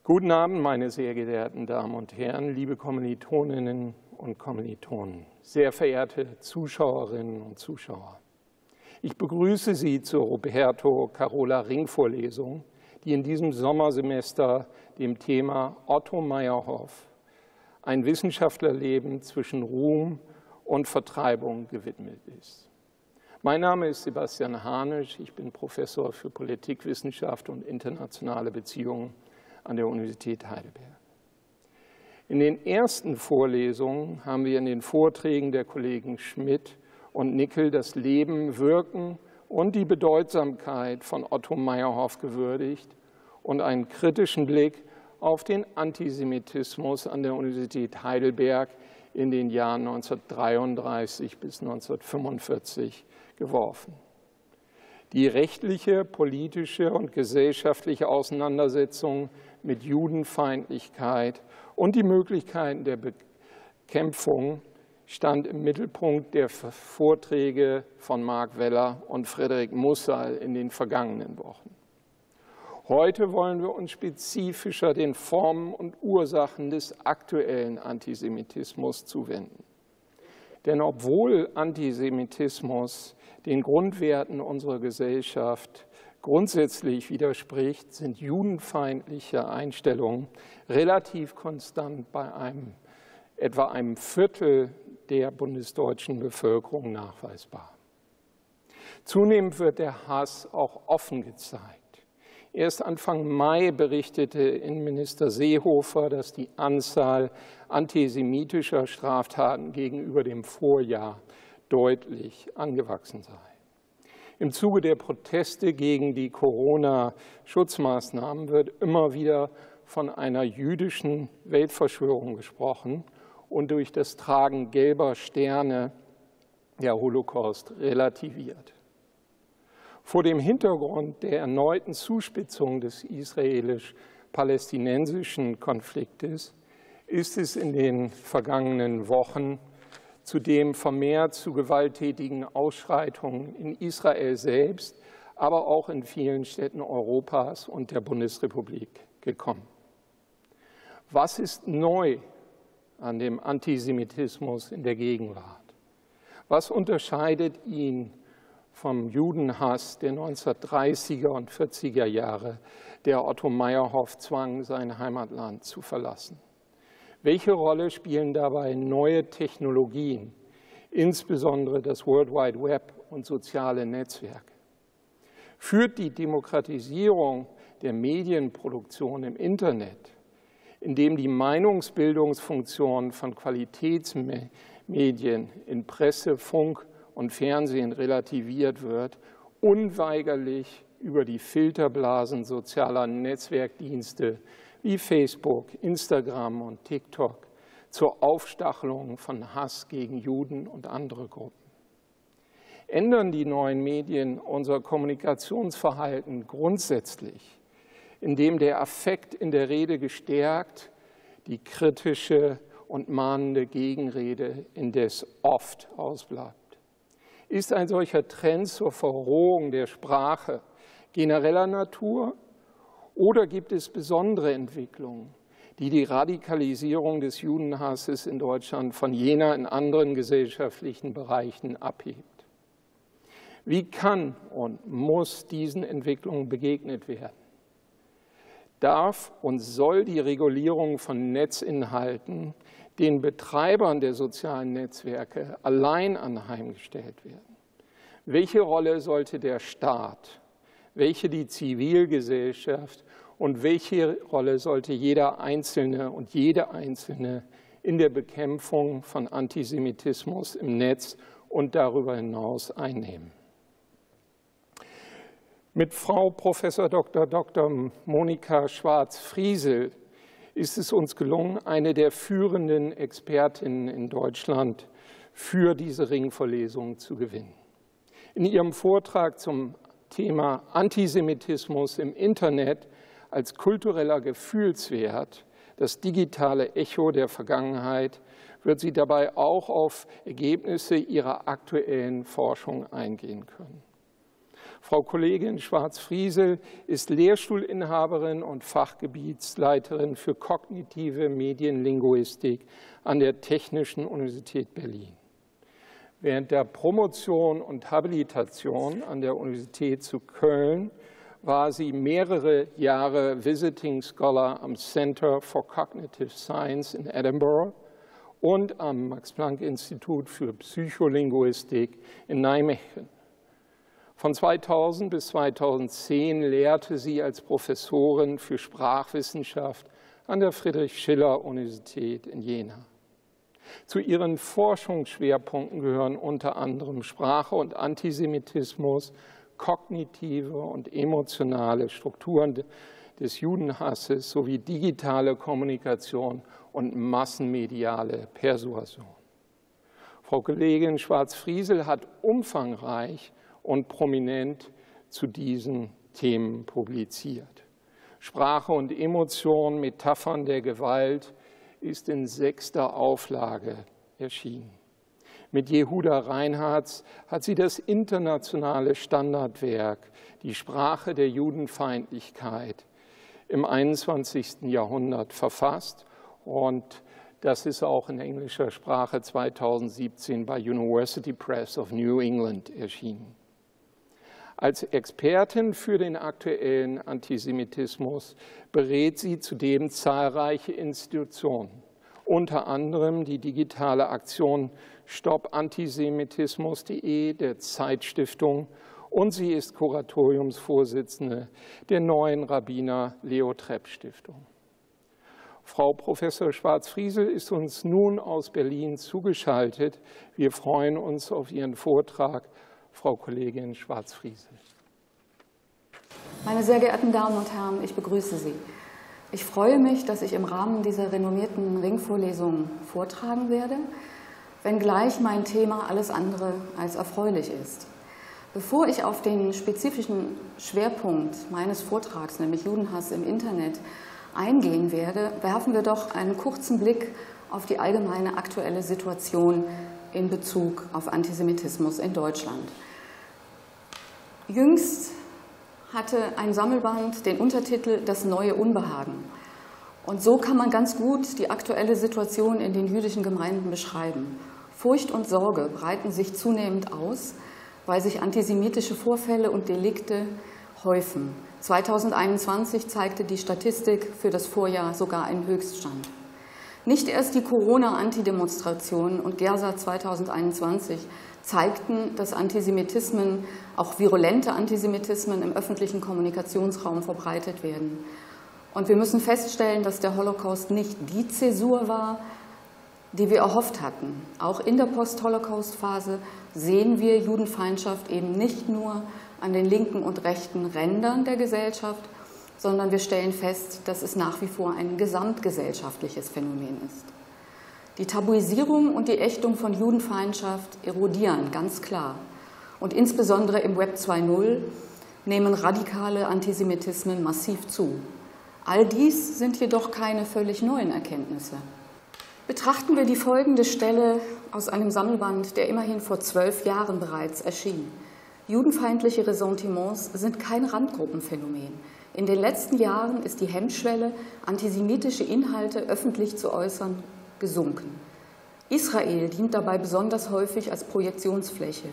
Guten Abend, meine sehr geehrten Damen und Herren, liebe Kommilitoninnen und Kommilitonen, sehr verehrte Zuschauerinnen und Zuschauer. Ich begrüße Sie zur Roberto-Carola-Ring-Vorlesung, die in diesem Sommersemester dem Thema Otto Meyerhoff, ein Wissenschaftlerleben zwischen Ruhm und Vertreibung, gewidmet ist. Mein Name ist Sebastian Harnisch, ich bin Professor für Politikwissenschaft und internationale Beziehungen an der Universität Heidelberg. In den ersten Vorlesungen haben wir in den Vorträgen der Kollegen Schmidt und Nickel das Leben, Wirken und die Bedeutsamkeit von Otto Meyerhoff gewürdigt und einen kritischen Blick auf den Antisemitismus an der Universität Heidelberg in den Jahren 1933 bis 1945 geworfen. Die rechtliche, politische und gesellschaftliche Auseinandersetzung mit Judenfeindlichkeit und die Möglichkeiten der Bekämpfung stand im Mittelpunkt der Vorträge von Marc Weller und Frederik Mussal in den vergangenen Wochen. Heute wollen wir uns spezifischer den Formen und Ursachen des aktuellen Antisemitismus zuwenden. Denn obwohl Antisemitismus den Grundwerten unserer Gesellschaft grundsätzlich widerspricht, sind judenfeindliche Einstellungen relativ konstant bei etwa einem Viertel der bundesdeutschen Bevölkerung nachweisbar. Zunehmend wird der Hass auch offen gezeigt. Erst Anfang Mai berichtete Innenminister Seehofer, dass die Anzahl antisemitischer Straftaten gegenüber dem Vorjahr deutlich angewachsen sei. Im Zuge der Proteste gegen die Corona-Schutzmaßnahmen wird immer wieder von einer jüdischen Weltverschwörung gesprochen und durch das Tragen gelber Sterne der Holocaust relativiert. Vor dem Hintergrund der erneuten Zuspitzung des israelisch-palästinensischen Konfliktes ist es in den vergangenen Wochen zudem vermehrt zu gewalttätigen Ausschreitungen in Israel selbst, aber auch in vielen Städten Europas und der Bundesrepublik gekommen. Was ist neu an dem Antisemitismus in der Gegenwart? Was unterscheidet ihn vom Judenhass der 1930er und 40er Jahre, der Otto Meyerhoff zwang, sein Heimatland zu verlassen? Welche Rolle spielen dabei neue Technologien, insbesondere das World Wide Web und soziale Netzwerke? Führt die Demokratisierung der Medienproduktion im Internet, indem die Meinungsbildungsfunktion von Qualitätsmedien in Presse, Funk und Fernsehen relativiert wird, unweigerlich über die Filterblasen sozialer Netzwerkdienste wie Facebook, Instagram und TikTok zur Aufstachelung von Hass gegen Juden und andere Gruppen? Ändern die neuen Medien unser Kommunikationsverhalten grundsätzlich, indem der Affekt in der Rede gestärkt, die kritische und mahnende Gegenrede indes oft ausbleibt? Ist ein solcher Trend zur Verrohung der Sprache genereller Natur oder gibt es besondere Entwicklungen, die die Radikalisierung des Judenhasses in Deutschland von jener in anderen gesellschaftlichen Bereichen abhebt? Wie kann und muss diesen Entwicklungen begegnet werden? Darf und soll die Regulierung von Netzinhalten den Betreibern der sozialen Netzwerke allein anheimgestellt werden? Welche Rolle sollte der Staat, welche die Zivilgesellschaft und welche Rolle sollte jeder Einzelne und jede Einzelne in der Bekämpfung von Antisemitismus im Netz und darüber hinaus einnehmen? Mit Frau Prof. Dr. Monika Schwarz-Friesel ist es uns gelungen, eine der führenden Expertinnen in Deutschland für diese Ringvorlesung zu gewinnen. In ihrem Vortrag zum Thema Antisemitismus im Internet als kultureller Gefühlswert, das digitale Echo der Vergangenheit, wird sie dabei auch auf Ergebnisse ihrer aktuellen Forschung eingehen können. Frau Kollegin Schwarz-Friesel ist Lehrstuhlinhaberin und Fachgebietsleiterin für kognitive Medienlinguistik an der Technischen Universität Berlin. Während der Promotion und Habilitation an der Universität zu Köln war sie mehrere Jahre Visiting Scholar am Center for Cognitive Science in Edinburgh und am Max-Planck-Institut für Psycholinguistik in Nijmegen. Von 2000 bis 2010 lehrte sie als Professorin für Sprachwissenschaft an der Friedrich-Schiller-Universität in Jena. Zu ihren Forschungsschwerpunkten gehören unter anderem Sprache und Antisemitismus, kognitive und emotionale Strukturen des Judenhasses sowie digitale Kommunikation und massenmediale Persuasion. Frau Kollegin Schwarz-Friesel hat umfangreich und prominent zu diesen Themen publiziert. Sprache und Emotion, Metaphern der Gewalt ist in 6. Auflage erschienen. Mit Jehuda Reinhartz hat sie das internationale Standardwerk Die Sprache der Judenfeindlichkeit im 21. Jahrhundert verfasst und das ist auch in englischer Sprache 2017 bei University Press of New England erschienen. Als Expertin für den aktuellen Antisemitismus berät sie zudem zahlreiche Institutionen, unter anderem die digitale Aktion stoppantisemitismus.de der Zeitstiftung und sie ist Kuratoriumsvorsitzende der Neuen Rabbiner Leo Trepp Stiftung. Frau Professor Schwarz-Friesel ist uns nun aus Berlin zugeschaltet. Wir freuen uns auf Ihren Vortrag. Frau Kollegin Schwarz-Friesel. Meine sehr geehrten Damen und Herren, ich begrüße Sie. Ich freue mich, dass ich im Rahmen dieser renommierten Ringvorlesung vortragen werde, wenngleich mein Thema alles andere als erfreulich ist. Bevor ich auf den spezifischen Schwerpunkt meines Vortrags, nämlich Judenhass im Internet, eingehen werde, werfen wir doch einen kurzen Blick auf die allgemeine aktuelle Situation in Bezug auf Antisemitismus in Deutschland. Jüngst hatte ein Sammelband den Untertitel Das neue Unbehagen. Und so kann man ganz gut die aktuelle Situation in den jüdischen Gemeinden beschreiben. Furcht und Sorge breiten sich zunehmend aus, weil sich antisemitische Vorfälle und Delikte häufen. 2021 zeigte die Statistik für das Vorjahr sogar einen Höchststand. Nicht erst die Corona-Antidemonstrationen und Gersa 2021 zeigten, dass Antisemitismen, auch virulente Antisemitismen im öffentlichen Kommunikationsraum verbreitet werden. Und wir müssen feststellen, dass der Holocaust nicht die Zäsur war, die wir erhofft hatten. Auch in der Post-Holocaust-Phase sehen wir Judenfeindschaft eben nicht nur an den linken und rechten Rändern der Gesellschaft, sondern wir stellen fest, dass es nach wie vor ein gesamtgesellschaftliches Phänomen ist. Die Tabuisierung und die Ächtung von Judenfeindschaft erodieren, ganz klar. Und insbesondere im Web 2.0 nehmen radikale Antisemitismen massiv zu. All dies sind jedoch keine völlig neuen Erkenntnisse. Betrachten wir die folgende Stelle aus einem Sammelband, der immerhin vor 12 Jahren bereits erschien. Judenfeindliche Ressentiments sind kein Randgruppenphänomen. In den letzten Jahren ist die Hemmschwelle, antisemitische Inhalte öffentlich zu äußern, gesunken. Israel dient dabei besonders häufig als Projektionsfläche.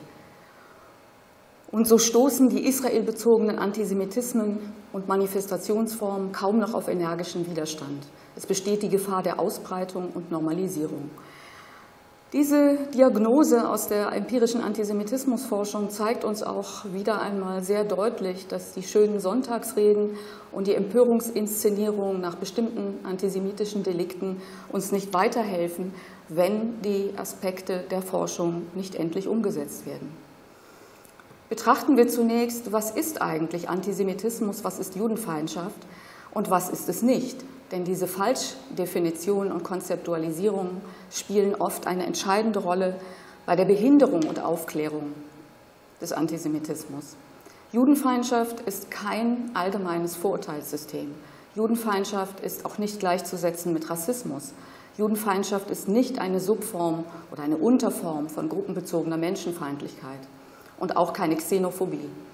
Und so stoßen die israelbezogenen Antisemitismen und Manifestationsformen kaum noch auf energischen Widerstand. Es besteht die Gefahr der Ausbreitung und Normalisierung. Diese Diagnose aus der empirischen Antisemitismusforschung zeigt uns auch wieder einmal sehr deutlich, dass die schönen Sonntagsreden und die Empörungsinszenierung nach bestimmten antisemitischen Delikten uns nicht weiterhelfen, wenn die Aspekte der Forschung nicht endlich umgesetzt werden. Betrachten wir zunächst, was ist eigentlich Antisemitismus, was ist Judenfeindschaft und was ist es nicht? Denn diese Falschdefinition und Konzeptualisierung spielen oft eine entscheidende Rolle bei der Behinderung und Aufklärung des Antisemitismus. Judenfeindschaft ist kein allgemeines Vorurteilssystem. Judenfeindschaft ist auch nicht gleichzusetzen mit Rassismus. Judenfeindschaft ist nicht eine Subform oder eine Unterform von gruppenbezogener Menschenfeindlichkeit und auch keine Xenophobie.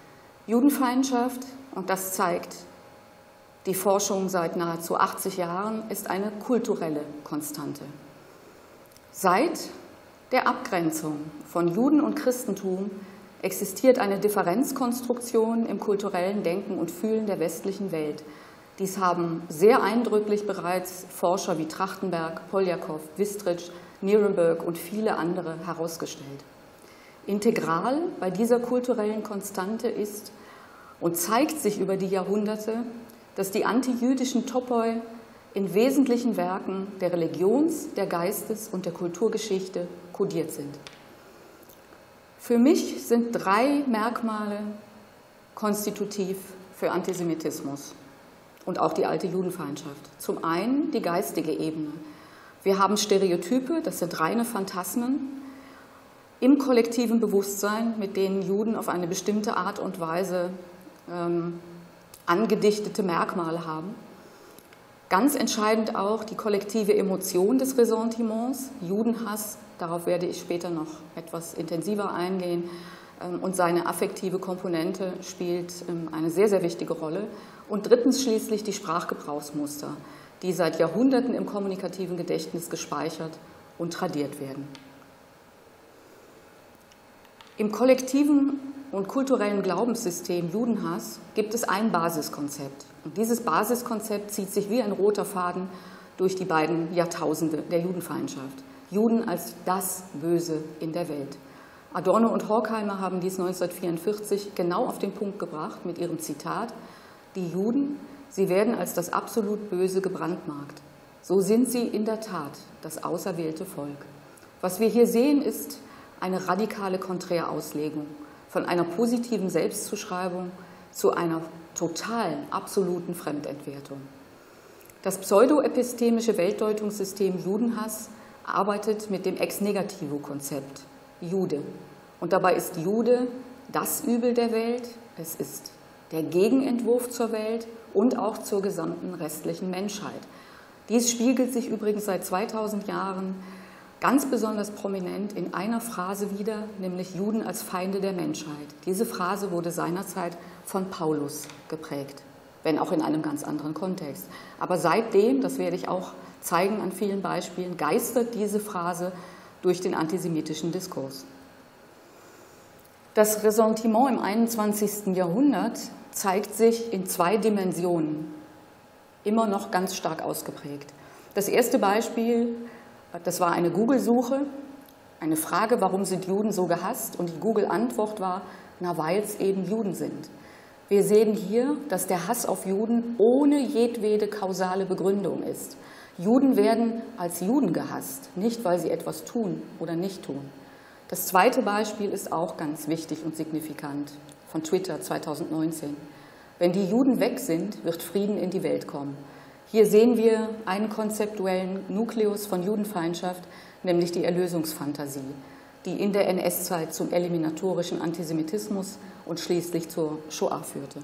Judenfeindschaft, und das zeigt die Forschung seit nahezu 80 Jahren, ist eine kulturelle Konstante. Seit der Abgrenzung von Juden und Christentum existiert eine Differenzkonstruktion im kulturellen Denken und Fühlen der westlichen Welt. Dies haben sehr eindrücklich bereits Forscher wie Trachtenberg, Poljakow, Wistrich, Nirenberg und viele andere herausgestellt. Integral bei dieser kulturellen Konstante ist und zeigt sich über die Jahrhunderte, dass die antijüdischen Topoi in wesentlichen Werken der Religions-, der Geistes- und der Kulturgeschichte kodiert sind. Für mich sind 3 Merkmale konstitutiv für Antisemitismus und auch die alte Judenfeindschaft. Zum einen die geistige Ebene. Wir haben Stereotype, das sind reine Phantasmen, im kollektiven Bewusstsein, mit denen Juden auf eine bestimmte Art und Weise angedichtete Merkmale haben. Ganz entscheidend auch die kollektive Emotion des Ressentiments, Judenhass, darauf werde ich später noch etwas intensiver eingehen, und seine affektive Komponente spielt eine sehr, sehr wichtige Rolle. Und drittens schließlich die Sprachgebrauchsmuster, die seit Jahrhunderten im kommunikativen Gedächtnis gespeichert und tradiert werden. Im kollektiven und kulturellen Glaubenssystem Judenhass gibt es ein Basiskonzept. Und dieses Basiskonzept zieht sich wie ein roter Faden durch die beiden Jahrtausende der Judenfeindschaft. Juden als das Böse in der Welt. Adorno und Horkheimer haben dies 1944 genau auf den Punkt gebracht mit ihrem Zitat: Die Juden, sie werden als das absolut Böse gebrandmarkt. So sind sie in der Tat das auserwählte Volk. Was wir hier sehen, ist eine radikale Konträrauslegung von einer positiven Selbstzuschreibung zu einer totalen, absoluten Fremdentwertung. Das pseudoepistemische Weltdeutungssystem Judenhass arbeitet mit dem Ex-Negativo-Konzept Jude. Und dabei ist Jude das Übel der Welt, es ist der Gegenentwurf zur Welt und auch zur gesamten restlichen Menschheit. Dies spiegelt sich übrigens seit 2000 Jahren ganz besonders prominent in einer Phrase wider, nämlich Juden als Feinde der Menschheit. Diese Phrase wurde seinerzeit von Paulus geprägt, wenn auch in einem ganz anderen Kontext. Aber seitdem, das werde ich auch zeigen an vielen Beispielen, geistert diese Phrase durch den antisemitischen Diskurs. Das Ressentiment im 21. Jahrhundert zeigt sich in 2 Dimensionen, immer noch ganz stark ausgeprägt. Das erste Beispiel, das war eine Google-Suche, eine Frage, warum sind Juden so gehasst? Und die Google-Antwort war, na, weil es eben Juden sind. Wir sehen hier, dass der Hass auf Juden ohne jedwede kausale Begründung ist. Juden werden als Juden gehasst, nicht weil sie etwas tun oder nicht tun. Das zweite Beispiel ist auch ganz wichtig und signifikant, von Twitter 2019. Wenn die Juden weg sind, wird Frieden in die Welt kommen. Hier sehen wir einen konzeptuellen Nukleus von Judenfeindschaft, nämlich die Erlösungsfantasie, die in der NS-Zeit zum eliminatorischen Antisemitismus und schließlich zur Shoah führte.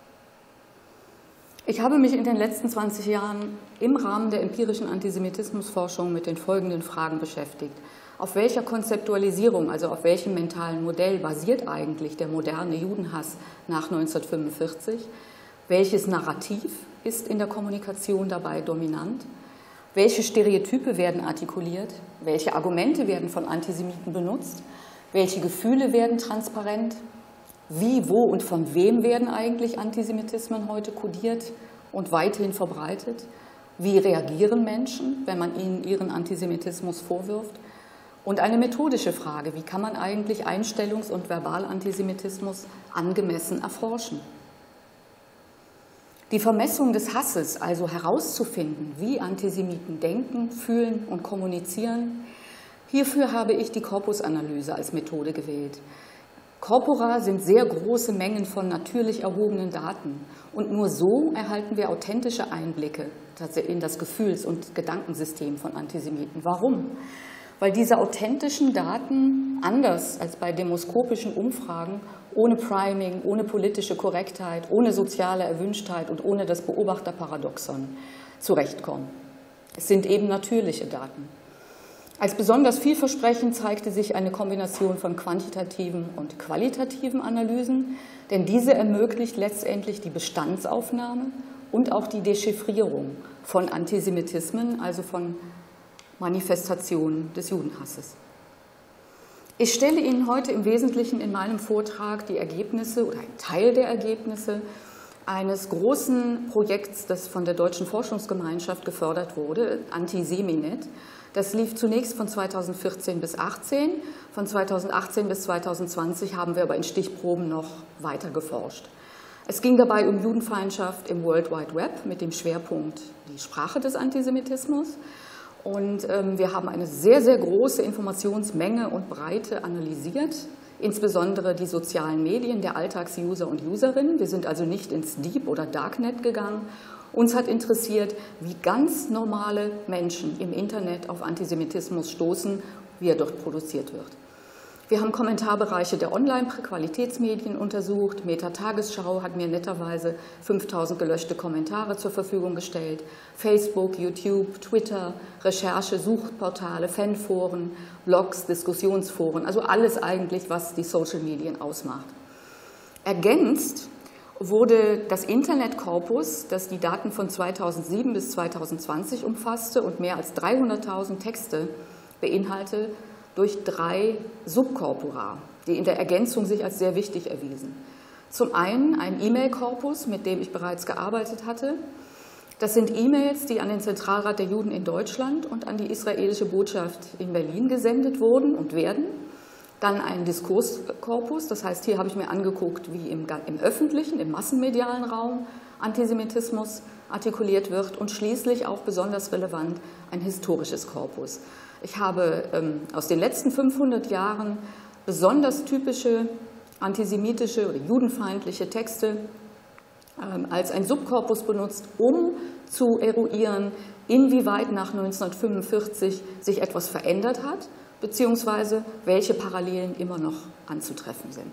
Ich habe mich in den letzten 20 Jahren im Rahmen der empirischen Antisemitismusforschung mit den folgenden Fragen beschäftigt. Auf welcher Konzeptualisierung, also auf welchem mentalen Modell basiert eigentlich der moderne Judenhass nach 1945? Welches Narrativ ist in der Kommunikation dabei dominant? Welche Stereotype werden artikuliert? Welche Argumente werden von Antisemiten benutzt? Welche Gefühle werden transparent? Wie, wo und von wem werden eigentlich Antisemitismen heute kodiert und weithin verbreitet? Wie reagieren Menschen, wenn man ihnen ihren Antisemitismus vorwirft? Und eine methodische Frage, wie kann man eigentlich Einstellungs- und Verbalantisemitismus angemessen erforschen? Die Vermessung des Hasses, also herauszufinden, wie Antisemiten denken, fühlen und kommunizieren, hierfür habe ich die Korpusanalyse als Methode gewählt. Corpora sind sehr große Mengen von natürlich erhobenen Daten und nur so erhalten wir authentische Einblicke in das Gefühls- und Gedankensystem von Antisemiten. Warum? Weil diese authentischen Daten anders als bei demoskopischen Umfragen ohne Priming, ohne politische Korrektheit, ohne soziale Erwünschtheit und ohne das Beobachterparadoxon zurechtkommen. Es sind eben natürliche Daten. Als besonders vielversprechend zeigte sich eine Kombination von quantitativen und qualitativen Analysen, denn diese ermöglicht letztendlich die Bestandsaufnahme und auch die Dechiffrierung von Antisemitismen, also von Manifestationen des Judenhasses. Ich stelle Ihnen heute im Wesentlichen in meinem Vortrag die Ergebnisse oder einen Teil der Ergebnisse eines großen Projekts, das von der Deutschen Forschungsgemeinschaft gefördert wurde, Antiseminet. Das lief zunächst von 2014 bis 2018. Von 2018 bis 2020 haben wir aber in Stichproben noch weiter geforscht. Es ging dabei um Judenfeindschaft im World Wide Web mit dem Schwerpunkt die Sprache des Antisemitismus. Und wir haben eine sehr, sehr große Informationsmenge und Breite analysiert, insbesondere die sozialen Medien der Alltagsuser und Userinnen. Wir sind also nicht ins Deep- oder Darknet gegangen. Uns hat interessiert, wie ganz normale Menschen im Internet auf Antisemitismus stoßen, wie er dort produziert wird. Wir haben Kommentarbereiche der Online-Qualitätsmedien untersucht. Meta-Tagesschau hat mir netterweise 5000 gelöschte Kommentare zur Verfügung gestellt. Facebook, YouTube, Twitter, Recherche, Suchportale, Fanforen, Blogs, Diskussionsforen, also alles eigentlich, was die Social-Medien ausmacht. Ergänzt wurde das Internet-Korpus, das die Daten von 2007 bis 2020 umfasste und mehr als 300.000 Texte beinhaltete, durch 3 Subkorpora, die in der Ergänzung sich als sehr wichtig erwiesen. Zum einen ein E-Mail-Korpus, mit dem ich bereits gearbeitet hatte. Das sind E-Mails, die an den Zentralrat der Juden in Deutschland und an die israelische Botschaft in Berlin gesendet wurden und werden. Dann ein Diskurskorpus, das heißt, hier habe ich mir angeguckt, wie im öffentlichen, im massenmedialen Raum Antisemitismus artikuliert wird und schließlich auch besonders relevant ein historisches Korpus. Ich habe aus den letzten 500 Jahren besonders typische antisemitische oder judenfeindliche Texte als ein Subkorpus benutzt, um zu eruieren, inwieweit nach 1945 sich etwas verändert hat, beziehungsweise welche Parallelen immer noch anzutreffen sind.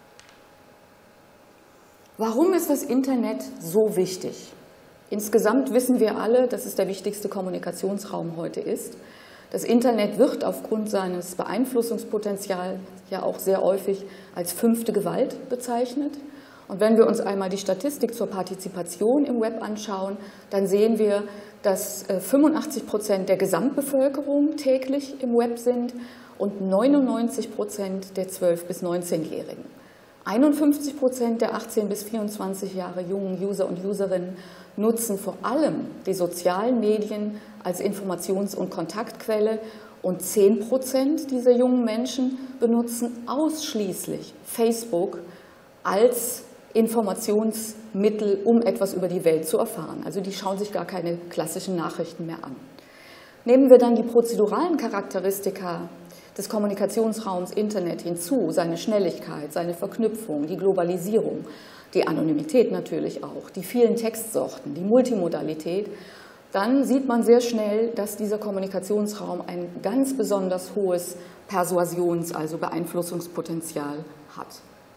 Warum ist das Internet so wichtig? Insgesamt wissen wir alle, dass es der wichtigste Kommunikationsraum heute ist. Das Internet wird aufgrund seines Beeinflussungspotenzials ja auch sehr häufig als 5. Gewalt bezeichnet. Und wenn wir uns einmal die Statistik zur Partizipation im Web anschauen, dann sehen wir, dass 85% der Gesamtbevölkerung täglich im Web sind und 99% der 12- bis 19-Jährigen. 51% der 18 bis 24 Jahre jungen User und Userinnen nutzen vor allem die sozialen Medien als Informations- und Kontaktquelle und 10% dieser jungen Menschen benutzen ausschließlich Facebook als Informationsmittel, um etwas über die Welt zu erfahren. Also die schauen sich gar keine klassischen Nachrichten mehr an. Nehmen wir dann die prozeduralen Charakteristika des Kommunikationsraums Internet hinzu, seine Schnelligkeit, seine Verknüpfung, die Globalisierung, die Anonymität natürlich auch, die vielen Textsorten, die Multimodalität, dann sieht man sehr schnell, dass dieser Kommunikationsraum ein ganz besonders hohes Persuasions-, also Beeinflussungspotenzial hat.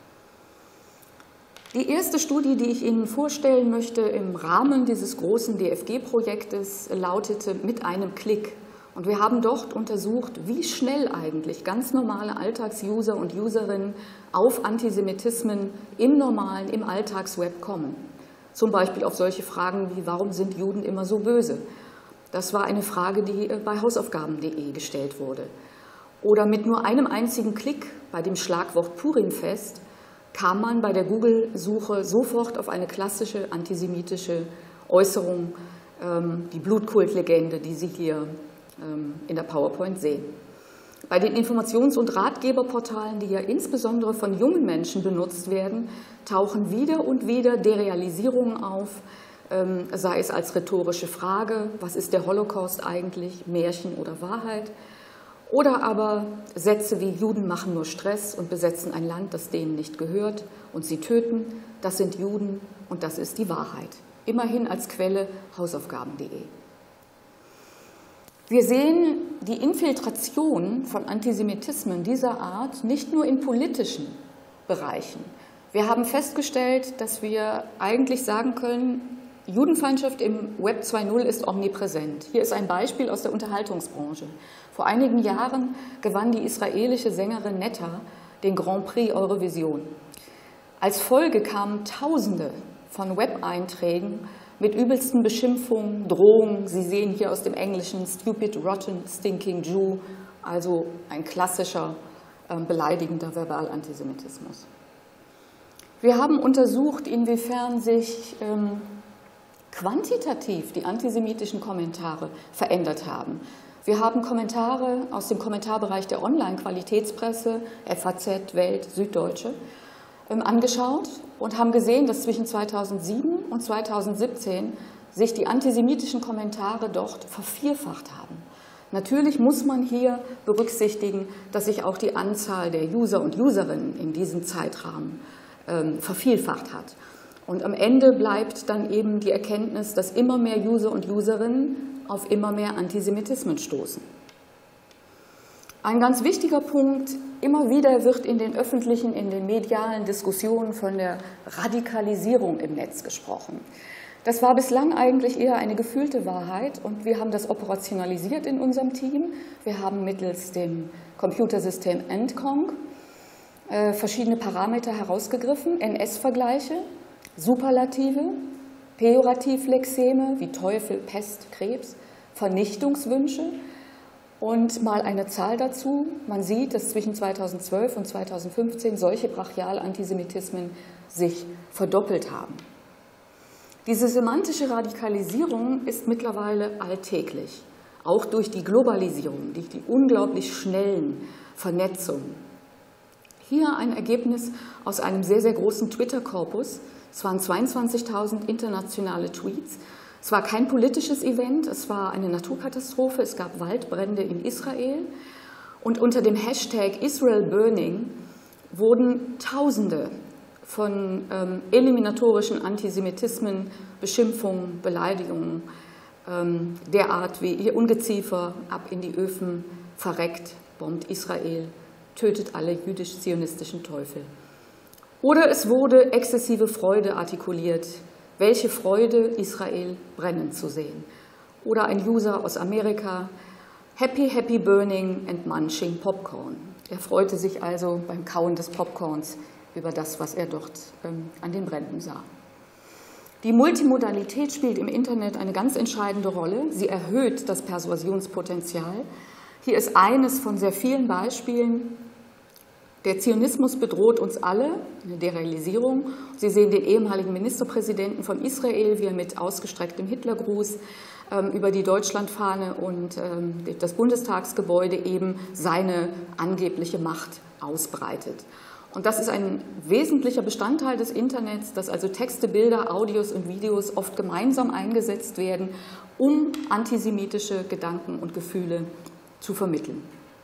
Die erste Studie, die ich Ihnen vorstellen möchte im Rahmen dieses großen DFG-Projektes, lautete „Mit einem Klick“. Und wir haben dort untersucht, wie schnell eigentlich ganz normale Alltagsuser und Userinnen auf Antisemitismen im normalen, im Alltagsweb kommen. Zum Beispiel auf solche Fragen wie, warum sind Juden immer so böse? Das war eine Frage, die bei hausaufgaben.de gestellt wurde. Oder mit nur einem einzigen Klick bei dem Schlagwort Purimfest kam man bei der Google-Suche sofort auf eine klassische antisemitische Äußerung, die Blutkultlegende, die Sie hier in der PowerPoint sehen. Bei den Informations- und Ratgeberportalen, die ja insbesondere von jungen Menschen benutzt werden, tauchen wieder und wieder Derealisierungen auf, sei es als rhetorische Frage, was ist der Holocaust eigentlich, Märchen oder Wahrheit, oder aber Sätze wie Juden machen nur Stress und besetzen ein Land, das denen nicht gehört, und sie töten, das sind Juden und das ist die Wahrheit. Immerhin als Quelle hausaufgaben.de. Wir sehen die Infiltration von Antisemitismen dieser Art nicht nur in politischen Bereichen. Wir haben festgestellt, dass wir eigentlich sagen können, Judenfeindschaft im Web 2.0 ist omnipräsent. Hier ist ein Beispiel aus der Unterhaltungsbranche. Vor einigen Jahren gewann die israelische Sängerin Netta den Grand Prix Eurovision. Als Folge kamen Tausende von Web-Einträgen mit übelsten Beschimpfungen, Drohungen. Sie sehen hier aus dem Englischen Stupid, Rotten, Stinking Jew, also ein klassischer beleidigender Verbalantisemitismus. Wir haben untersucht, inwiefern sich quantitativ die antisemitischen Kommentare verändert haben. Wir haben Kommentare aus dem Kommentarbereich der Online-Qualitätspresse, FAZ, Welt, Süddeutsche, angeschaut und haben gesehen, dass zwischen 2007 und 2017 sich die antisemitischen Kommentare dort vervierfacht haben. Natürlich muss man hier berücksichtigen, dass sich auch die Anzahl der User und Userinnen in diesem Zeitrahmen vervielfacht hat. Und am Ende bleibt dann eben die Erkenntnis, dass immer mehr User und Userinnen auf immer mehr Antisemitismen stoßen. Ein ganz wichtiger Punkt, immer wieder wird in den öffentlichen, in den medialen Diskussionen von der Radikalisierung im Netz gesprochen. Das war bislang eigentlich eher eine gefühlte Wahrheit und wir haben das operationalisiert in unserem Team. Wir haben mittels dem Computersystem ENDCONC verschiedene Parameter herausgegriffen, NS-Vergleiche, Superlative, Pejorativlexeme wie Teufel, Pest, Krebs, Vernichtungswünsche und mal eine Zahl dazu. Man sieht, dass zwischen 2012 und 2015 solche Brachialantisemitismen sich verdoppelt haben. Diese semantische Radikalisierung ist mittlerweile alltäglich, auch durch die Globalisierung, durch die unglaublich schnellen Vernetzungen. Hier ein Ergebnis aus einem sehr, sehr großen Twitter-Korpus. Es waren 22.000 internationale Tweets. Es war kein politisches Event, es war eine Naturkatastrophe. Es gab Waldbrände in Israel. Und unter dem Hashtag Israel Burning wurden Tausende von eliminatorischen Antisemitismen, Beschimpfungen, Beleidigungen derart wie ihr Ungeziefer ab in die Öfen, verreckt, bombt Israel, tötet alle jüdisch-zionistischen Teufel. Oder es wurde exzessive Freude artikuliert, welche Freude, Israel brennen zu sehen. Oder ein User aus Amerika, Happy, happy burning and munching popcorn. Er freute sich also beim Kauen des Popcorns über das, was er dort an den Bränden sah. Die Multimodalität spielt im Internet eine ganz entscheidende Rolle. Sie erhöht das Persuasionspotenzial. Hier ist eines von sehr vielen Beispielen. Der Zionismus bedroht uns alle, eine Derealisierung. Sie sehen den ehemaligen Ministerpräsidenten von Israel, wie er mit ausgestrecktem Hitlergruß über die Deutschlandfahne und das Bundestagsgebäude eben seine angebliche Macht ausbreitet. Und das ist ein wesentlicher Bestandteil des Internets, dass also Texte, Bilder, Audios und Videos oft gemeinsam eingesetzt werden, um antisemitische Gedanken und Gefühle zu vermitteln.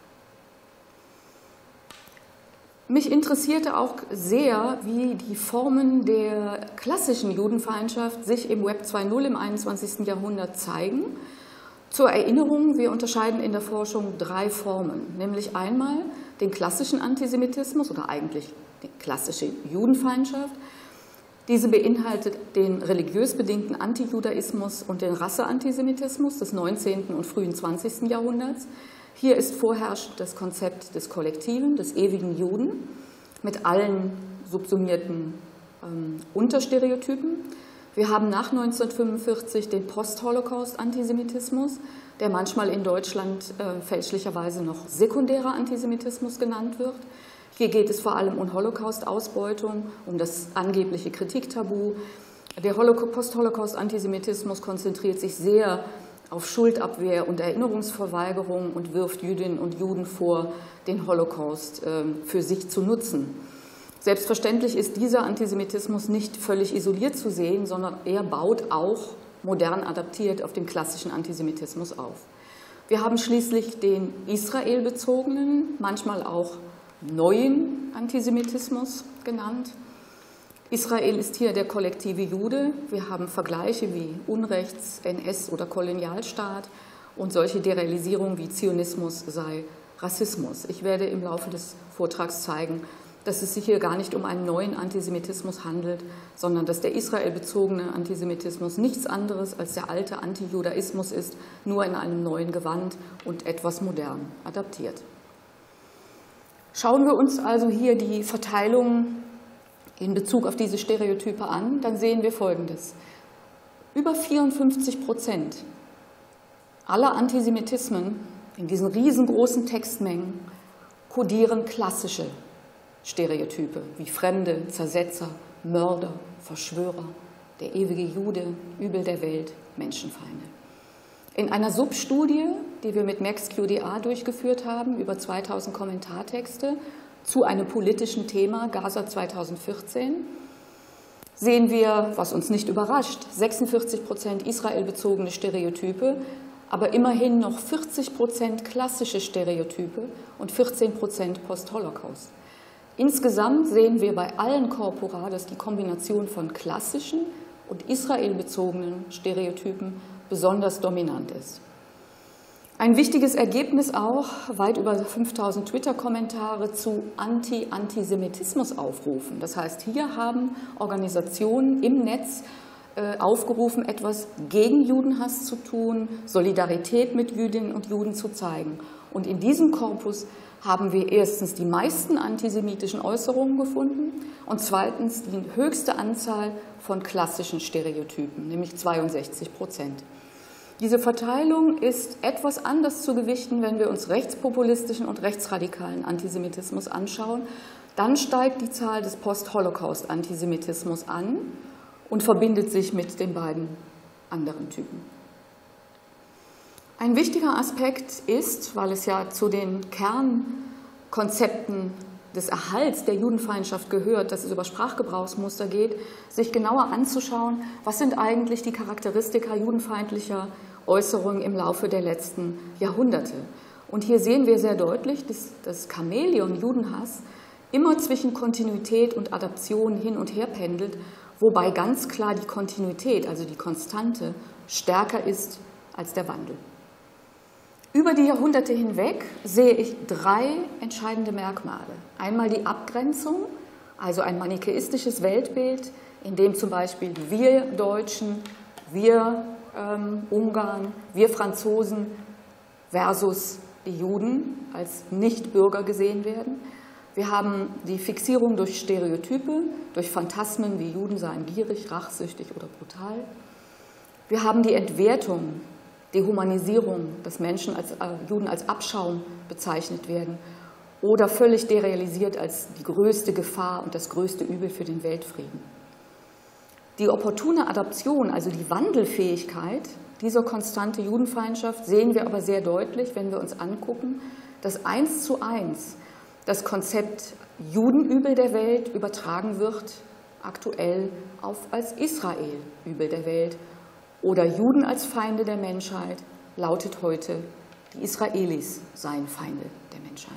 Mich interessierte auch sehr, wie die Formen der klassischen Judenfeindschaft sich im Web 2.0 im 21. Jahrhundert zeigen. Zur Erinnerung, wir unterscheiden in der Forschung 3 Formen, nämlich einmal den klassischen Antisemitismus oder eigentlich die klassische Judenfeindschaft. Diese beinhaltet den religiös bedingten Antijudaismus und den Rasseantisemitismus des 19. und frühen 20. Jahrhunderts. Hier ist vorherrschend das Konzept des Kollektiven, des ewigen Juden, mit allen subsumierten Unterstereotypen. Wir haben nach 1945 den Post-Holocaust-Antisemitismus, der manchmal in Deutschland fälschlicherweise noch sekundärer Antisemitismus genannt wird. Hier geht es vor allem um Holocaust-Ausbeutung, um das angebliche Kritiktabu. Der Post-Holocaust-Antisemitismus konzentriert sich sehr auf Schuldabwehr und Erinnerungsverweigerung und wirft Jüdinnen und Juden vor, den Holocaust für sich zu nutzen. Selbstverständlich ist dieser Antisemitismus nicht völlig isoliert zu sehen, sondern er baut auch modern adaptiert auf den klassischen Antisemitismus auf. Wir haben schließlich den israelbezogenen, manchmal auch neuen Antisemitismus genannt. Israel ist hier der kollektive Jude. Wir haben Vergleiche wie Unrechts-, NS- oder Kolonialstaat und solche Derealisierungen wie Zionismus sei Rassismus. Ich werde im Laufe des Vortrags zeigen, dass es sich hier gar nicht um einen neuen Antisemitismus handelt, sondern dass der israelbezogene Antisemitismus nichts anderes als der alte Antijudaismus ist, nur in einem neuen Gewand und etwas modern adaptiert. Schauen wir uns also hier die Verteilung in Bezug auf diese Stereotype an, dann sehen wir Folgendes. Über 54% aller Antisemitismen in diesen riesengroßen Textmengen kodieren klassische Stereotype wie Fremde, Zersetzer, Mörder, Verschwörer, der ewige Jude, Übel der Welt, Menschenfeinde. In einer Substudie, die wir mit MaxQDA durchgeführt haben, über 2000 Kommentartexte zu einem politischen Thema, Gaza 2014, sehen wir, was uns nicht überrascht, 46% israelbezogene Stereotype, aber immerhin noch 40% klassische Stereotype und 14% Post-Holocaust. Insgesamt sehen wir bei allen Corpora, dass die Kombination von klassischen und israelbezogenen Stereotypen besonders dominant ist. Ein wichtiges Ergebnis auch, weit über 5000 Twitter-Kommentare zu Antisemitismus-Aufrufen. Das heißt, hier haben Organisationen im Netz aufgerufen, etwas gegen Judenhass zu tun, Solidarität mit Jüdinnen und Juden zu zeigen. Und in diesem Korpus haben wir erstens die meisten antisemitischen Äußerungen gefunden und zweitens die höchste Anzahl von klassischen Stereotypen, nämlich 62%. Diese Verteilung ist etwas anders zu gewichten, wenn wir uns rechtspopulistischen und rechtsradikalen Antisemitismus anschauen. Dann steigt die Zahl des Post-Holocaust-Antisemitismus an und verbindet sich mit den beiden anderen Typen. Ein wichtiger Aspekt ist, weil es ja zu den Kernkonzepten des Erhalts der Judenfeindschaft gehört, dass es über Sprachgebrauchsmuster geht, sich genauer anzuschauen, was sind eigentlich die Charakteristika judenfeindlicher Äußerungen im Laufe der letzten Jahrhunderte. Und hier sehen wir sehr deutlich, dass das Chamäleon Judenhass immer zwischen Kontinuität und Adaption hin und her pendelt, wobei ganz klar die Kontinuität, also die Konstante, stärker ist als der Wandel. Über die Jahrhunderte hinweg sehe ich drei entscheidende Merkmale. Einmal die Abgrenzung, also ein manichäistisches Weltbild, in dem zum Beispiel wir Deutschen, wir Ungarn, wir Franzosen versus die Juden als Nichtbürger gesehen werden. Wir haben die Fixierung durch Stereotype, durch Phantasmen wie Juden seien gierig, rachsüchtig oder brutal. Wir haben die Entwertung, Dehumanisierung, dass Menschen als Juden als Abschaum bezeichnet werden oder völlig derealisiert als die größte Gefahr und das größte Übel für den Weltfrieden. Die opportune Adaption, also die Wandelfähigkeit dieser konstante Judenfeindschaft sehen wir aber sehr deutlich, wenn wir uns angucken, dass 1:1 das Konzept Judenübel der Welt übertragen wird, aktuell auf als Israel Übel der Welt oder Juden als Feinde der Menschheit, lautet heute, die Israelis seien Feinde der Menschheit.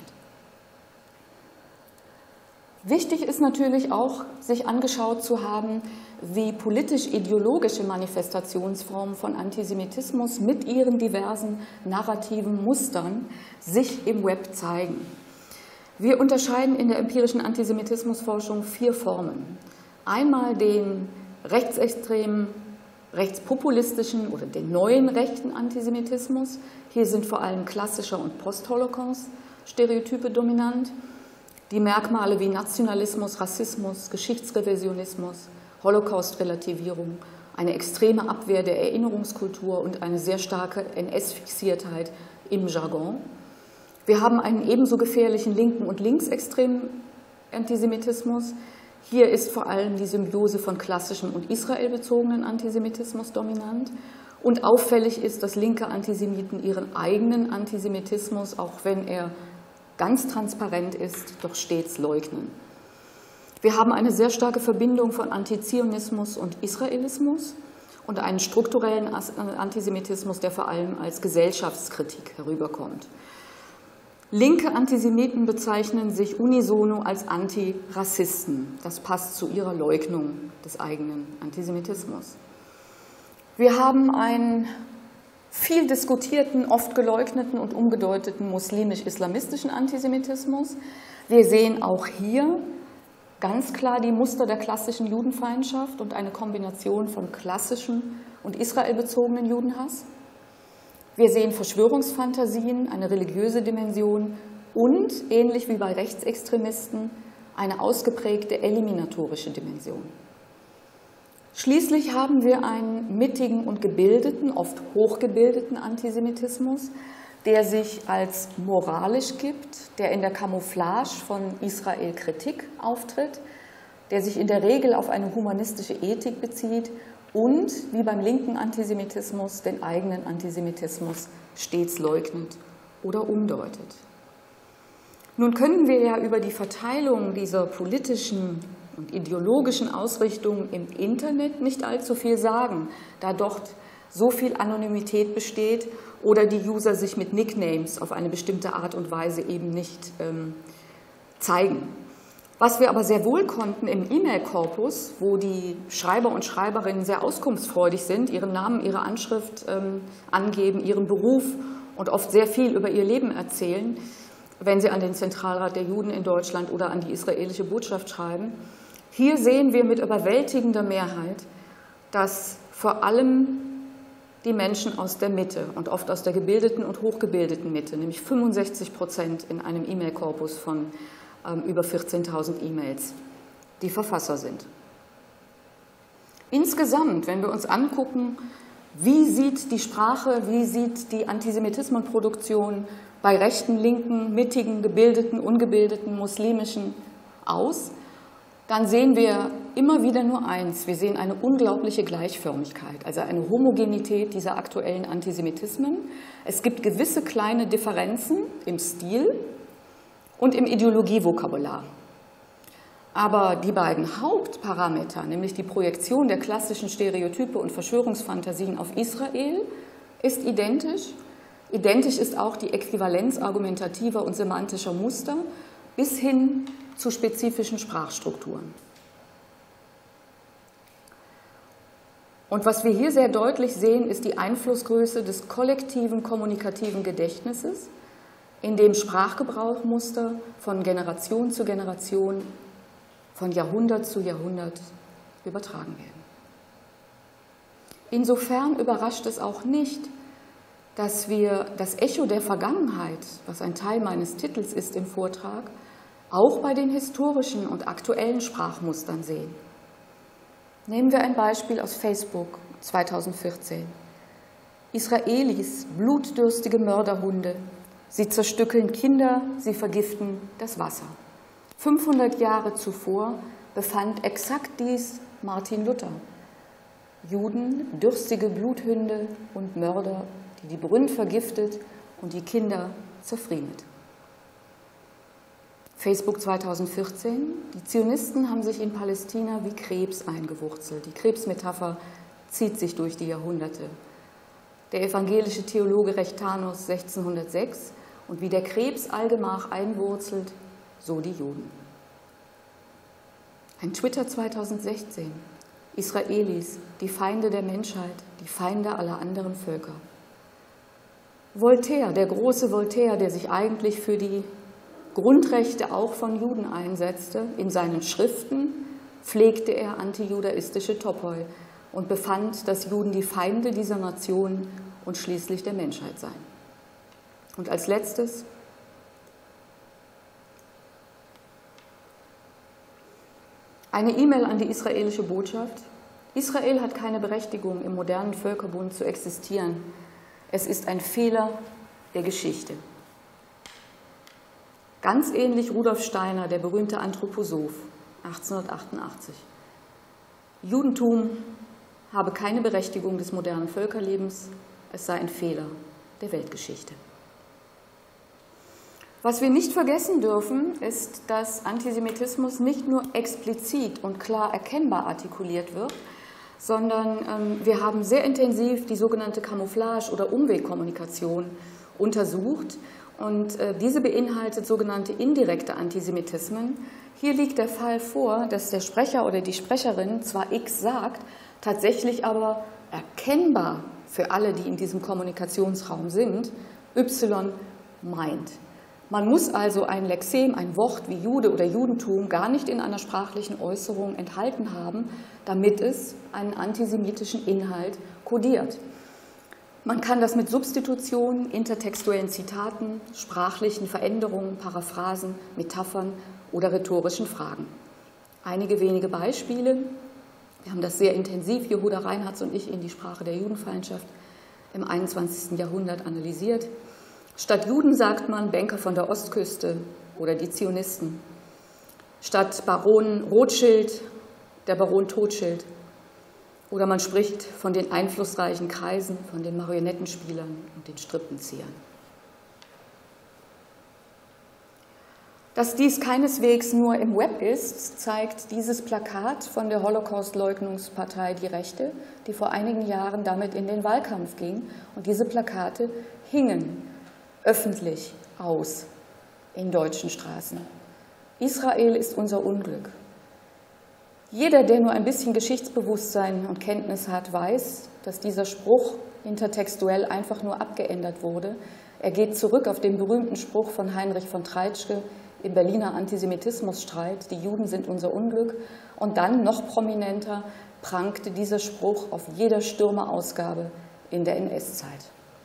Wichtig ist natürlich auch, sich angeschaut zu haben, wie politisch-ideologische Manifestationsformen von Antisemitismus mit ihren diversen narrativen Mustern sich im Web zeigen. Wir unterscheiden in der empirischen Antisemitismusforschung 4 Formen. Einmal den rechtsextremen, rechtspopulistischen oder den neuen rechten Antisemitismus. Hier sind vor allem klassischer und Post-Holocaust-Stereotype dominant. Die Merkmale wie Nationalismus, Rassismus, Geschichtsrevisionismus, Holocaust-Relativierung, eine extreme Abwehr der Erinnerungskultur und eine sehr starke NS-Fixiertheit im Jargon. Wir haben einen ebenso gefährlichen linken und linksextremen Antisemitismus. Hier ist vor allem die Symbiose von klassischem und israelbezogenen Antisemitismus dominant. Und auffällig ist, dass linke Antisemiten ihren eigenen Antisemitismus, auch wenn er ganz transparent ist, doch stets leugnen. Wir haben eine sehr starke Verbindung von Antizionismus und Israelismus und einen strukturellen Antisemitismus, der vor allem als Gesellschaftskritik herüberkommt. Linke Antisemiten bezeichnen sich unisono als Antirassisten. Das passt zu ihrer Leugnung des eigenen Antisemitismus. Wir haben einen viel diskutierten, oft geleugneten und umgedeuteten muslimisch-islamistischen Antisemitismus. Wir sehen auch hier Ganz klar die Muster der klassischen Judenfeindschaft und eine Kombination von klassischem und israelbezogenen Judenhass. Wir sehen Verschwörungsfantasien, eine religiöse Dimension und, ähnlich wie bei Rechtsextremisten, eine ausgeprägte eliminatorische Dimension. Schließlich haben wir einen mittigen und gebildeten, oft hochgebildeten Antisemitismus, der sich als moralisch gibt, der in der Camouflage von Israel-Kritik auftritt, der sich in der Regel auf eine humanistische Ethik bezieht und, wie beim linken Antisemitismus, den eigenen Antisemitismus stets leugnet oder umdeutet. Nun können wir ja über die Verteilung dieser politischen und ideologischen Ausrichtungen im Internet nicht allzu viel sagen, da dort so viel Anonymität besteht oder die User sich mit Nicknames auf eine bestimmte Art und Weise eben nicht zeigen. Was wir aber sehr wohl konnten im E-Mail-Korpus, wo die Schreiber und Schreiberinnen sehr auskunftsfreudig sind, ihren Namen, ihre Anschrift angeben, ihren Beruf und oft sehr viel über ihr Leben erzählen, wenn sie an den Zentralrat der Juden in Deutschland oder an die israelische Botschaft schreiben. Hier sehen wir mit überwältigender Mehrheit, dass vor allem die Menschen aus der Mitte und oft aus der gebildeten und hochgebildeten Mitte, nämlich 65% in einem E-Mail-Korpus von über 14.000 E-Mails, die Verfasser sind. Insgesamt, wenn wir uns angucken, wie sieht die Sprache, wie sieht die Antisemitismusproduktion bei rechten, linken, mittigen, gebildeten, ungebildeten, muslimischen aus, dann sehen wir immer wieder nur eins. Wir sehen eine unglaubliche Gleichförmigkeit, also eine Homogenität dieser aktuellen Antisemitismen. Es gibt gewisse kleine Differenzen im Stil und im Ideologievokabular. Aber die beiden Hauptparameter, nämlich die Projektion der klassischen Stereotype und Verschwörungsfantasien auf Israel, ist identisch. Identisch ist auch die Äquivalenz argumentativer und semantischer Muster bis hin zu spezifischen Sprachstrukturen. Und was wir hier sehr deutlich sehen, ist die Einflussgröße des kollektiven kommunikativen Gedächtnisses, in dem Sprachgebrauchmuster von Generation zu Generation, von Jahrhundert zu Jahrhundert übertragen werden. Insofern überrascht es auch nicht, dass wir das Echo der Vergangenheit, was ein Teil meines Titels ist im Vortrag, auch bei den historischen und aktuellen Sprachmustern sehen. Nehmen wir ein Beispiel aus Facebook 2014. Israelis, blutdürstige Mörderhunde. Sie zerstückeln Kinder, sie vergiften das Wasser. 500 Jahre zuvor befand exakt dies Martin Luther. Juden, dürstige Bluthunde und Mörder, die Brunnen vergiftet und die Kinder zerfriemet. Facebook 2014. Die Zionisten haben sich in Palästina wie Krebs eingewurzelt. Die Krebsmetapher zieht sich durch die Jahrhunderte. Der evangelische Theologe Rechtanus 1606. Und wie der Krebs allgemach einwurzelt, so die Juden. Ein Twitter 2016. Israelis, die Feinde der Menschheit, die Feinde aller anderen Völker. Voltaire, der große Voltaire, der sich eigentlich für die Grundrechte auch von Juden einsetzte, in seinen Schriften pflegte er antijudaistische Topoi und befand, dass Juden die Feinde dieser Nation und schließlich der Menschheit seien. Und als letztes eine E-Mail an die israelische Botschaft. Israel hat keine Berechtigung, im modernen Völkerbund zu existieren. Es ist ein Fehler der Geschichte. Ganz ähnlich Rudolf Steiner, der berühmte Anthroposoph, 1888. Judentum habe keine Berechtigung des modernen Völkerlebens, es sei ein Fehler der Weltgeschichte. Was wir nicht vergessen dürfen, ist, dass Antisemitismus nicht nur explizit und klar erkennbar artikuliert wird, sondern wir haben sehr intensiv die sogenannte Camouflage- oder Umwegkommunikation untersucht. Und diese beinhaltet sogenannte indirekte Antisemitismen. Hier liegt der Fall vor, dass der Sprecher oder die Sprecherin zwar X sagt, tatsächlich aber erkennbar für alle, die in diesem Kommunikationsraum sind, Y meint. Man muss also ein Lexem, ein Wort wie Jude oder Judentum gar nicht in einer sprachlichen Äußerung enthalten haben, damit es einen antisemitischen Inhalt kodiert. Man kann das mit Substitutionen, intertextuellen Zitaten, sprachlichen Veränderungen, Paraphrasen, Metaphern oder rhetorischen Fragen. Einige wenige Beispiele. Wir haben das sehr intensiv, Jehuda Reinhartz und ich, in die Sprache der Judenfeindschaft im 21. Jahrhundert analysiert. Statt Juden sagt man Banker von der Ostküste oder die Zionisten. Statt Baron Rothschild, der Baron Totschild. Oder man spricht von den einflussreichen Kreisen, von den Marionettenspielern und den Strippenziehern. Dass dies keineswegs nur im Web ist, zeigt dieses Plakat von der Holocaust-Leugnungspartei Die Rechte, die vor einigen Jahren damit in den Wahlkampf ging. Und diese Plakate hingen öffentlich aus in deutschen Straßen. Israel ist unser Unglück. Jeder, der nur ein bisschen Geschichtsbewusstsein und Kenntnis hat, weiß, dass dieser Spruch intertextuell einfach nur abgeändert wurde. Er geht zurück auf den berühmten Spruch von Heinrich von Treitschke im Berliner Antisemitismusstreit, die Juden sind unser Unglück. Und dann, noch prominenter, prangte dieser Spruch auf jeder Stürmerausgabe in der NS-Zeit.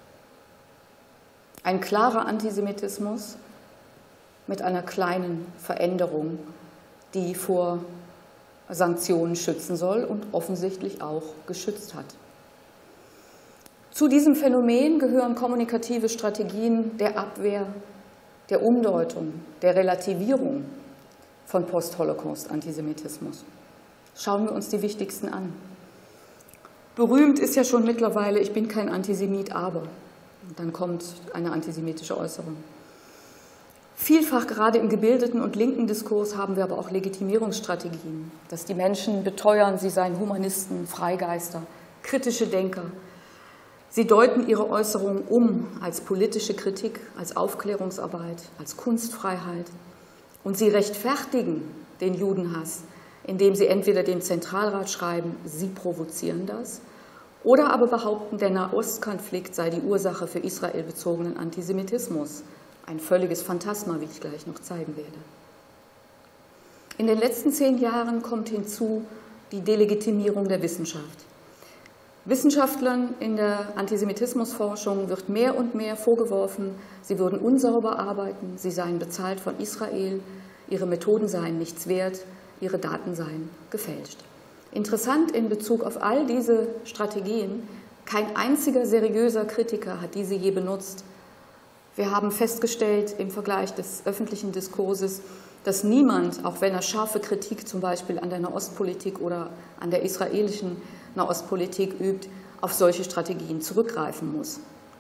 Ein klarer Antisemitismus mit einer kleinen Veränderung, die vor Sanktionen schützen soll und offensichtlich auch geschützt hat. Zu diesem Phänomen gehören kommunikative Strategien der Abwehr, der Umdeutung, der Relativierung von Post-Holocaust-Antisemitismus. Schauen wir uns die wichtigsten an. Berühmt ist ja schon mittlerweile, ich bin kein Antisemit, aber. Und dann kommt eine antisemitische Äußerung. Vielfach, gerade im gebildeten und linken Diskurs, haben wir aber auch Legitimierungsstrategien, dass die Menschen beteuern, sie seien Humanisten, Freigeister, kritische Denker. Sie deuten ihre Äußerungen um als politische Kritik, als Aufklärungsarbeit, als Kunstfreiheit. Und sie rechtfertigen den Judenhass, indem sie entweder dem Zentralrat schreiben, sie provozieren das, oder aber behaupten, der Nahostkonflikt sei die Ursache für Israel bezogenen Antisemitismus. Ein völliges Phantasma, wie ich gleich noch zeigen werde. In den letzten 10 Jahren kommt hinzu die Delegitimierung der Wissenschaft. Wissenschaftlern in der Antisemitismusforschung wird mehr und mehr vorgeworfen, sie würden unsauber arbeiten, sie seien bezahlt von Israel, ihre Methoden seien nichts wert, ihre Daten seien gefälscht. Interessant in Bezug auf all diese Strategien, kein einziger seriöser Kritiker hat diese je benutzt. Wir haben festgestellt im Vergleich des öffentlichen Diskurses, dass niemand, auch wenn er scharfe Kritik zum Beispiel an der Nahostpolitik oder an der israelischen Nahostpolitik übt, auf solche Strategien zurückgreifen muss.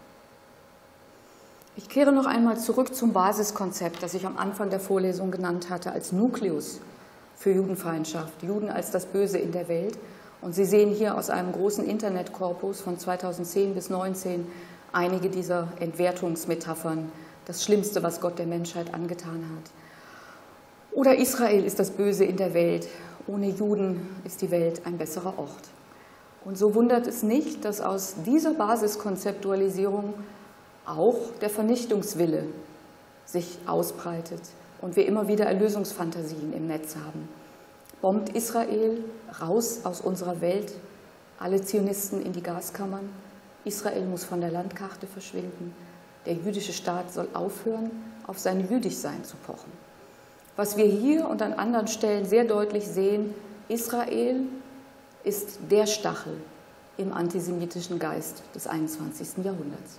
Ich kehre noch einmal zurück zum Basiskonzept, das ich am Anfang der Vorlesung genannt hatte, als Nukleus für Judenfeindschaft, Juden als das Böse in der Welt. Und Sie sehen hier aus einem großen Internetkorpus von 2010 bis 2019 einige dieser Entwertungsmetaphern, das Schlimmste, was Gott der Menschheit angetan hat. Oder Israel ist das Böse in der Welt, ohne Juden ist die Welt ein besserer Ort. Und so wundert es nicht, dass aus dieser Basiskonzeptualisierung auch der Vernichtungswille sich ausbreitet und wir immer wieder Erlösungsfantasien im Netz haben. Bombt Israel raus aus unserer Welt, alle Zionisten in die Gaskammern, Israel muss von der Landkarte verschwinden, der jüdische Staat soll aufhören, auf sein Jüdischsein zu pochen. Was wir hier und an anderen Stellen sehr deutlich sehen, Israel ist der Stachel im antisemitischen Geist des 21. Jahrhunderts.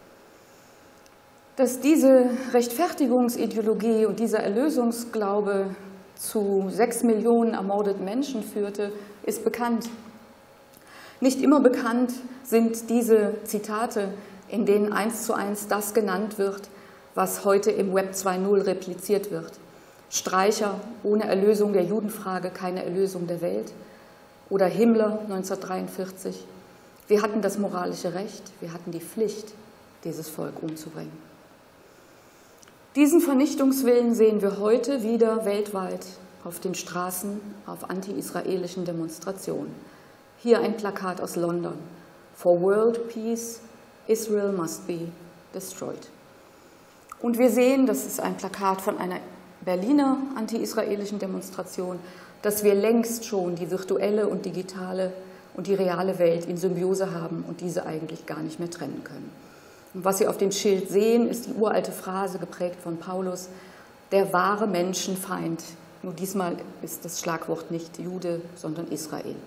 Dass diese Rechtfertigungsideologie und dieser Erlösungsglaube zu 6 Millionen ermordeten Menschen führte, ist bekannt. Nicht immer bekannt sind diese Zitate, in denen 1:1 das genannt wird, was heute im Web 2.0 repliziert wird. Streicher, ohne Erlösung der Judenfrage keine Erlösung der Welt. Oder Himmler 1943, wir hatten das moralische Recht, wir hatten die Pflicht, dieses Volk umzubringen. Diesen Vernichtungswillen sehen wir heute wieder weltweit auf den Straßen, auf anti-israelischen Demonstrationen. Hier ein Plakat aus London. For world peace, Israel must be destroyed. Und wir sehen, das ist ein Plakat von einer Berliner anti-israelischen Demonstration, dass wir längst schon die virtuelle und digitale und die reale Welt in Symbiose haben und diese eigentlich gar nicht mehr trennen können. Und was Sie auf dem Schild sehen, ist die uralte Phrase, geprägt von Paulus, der wahre Menschenfeind. Nur diesmal ist das Schlagwort nicht Jude, sondern Israel.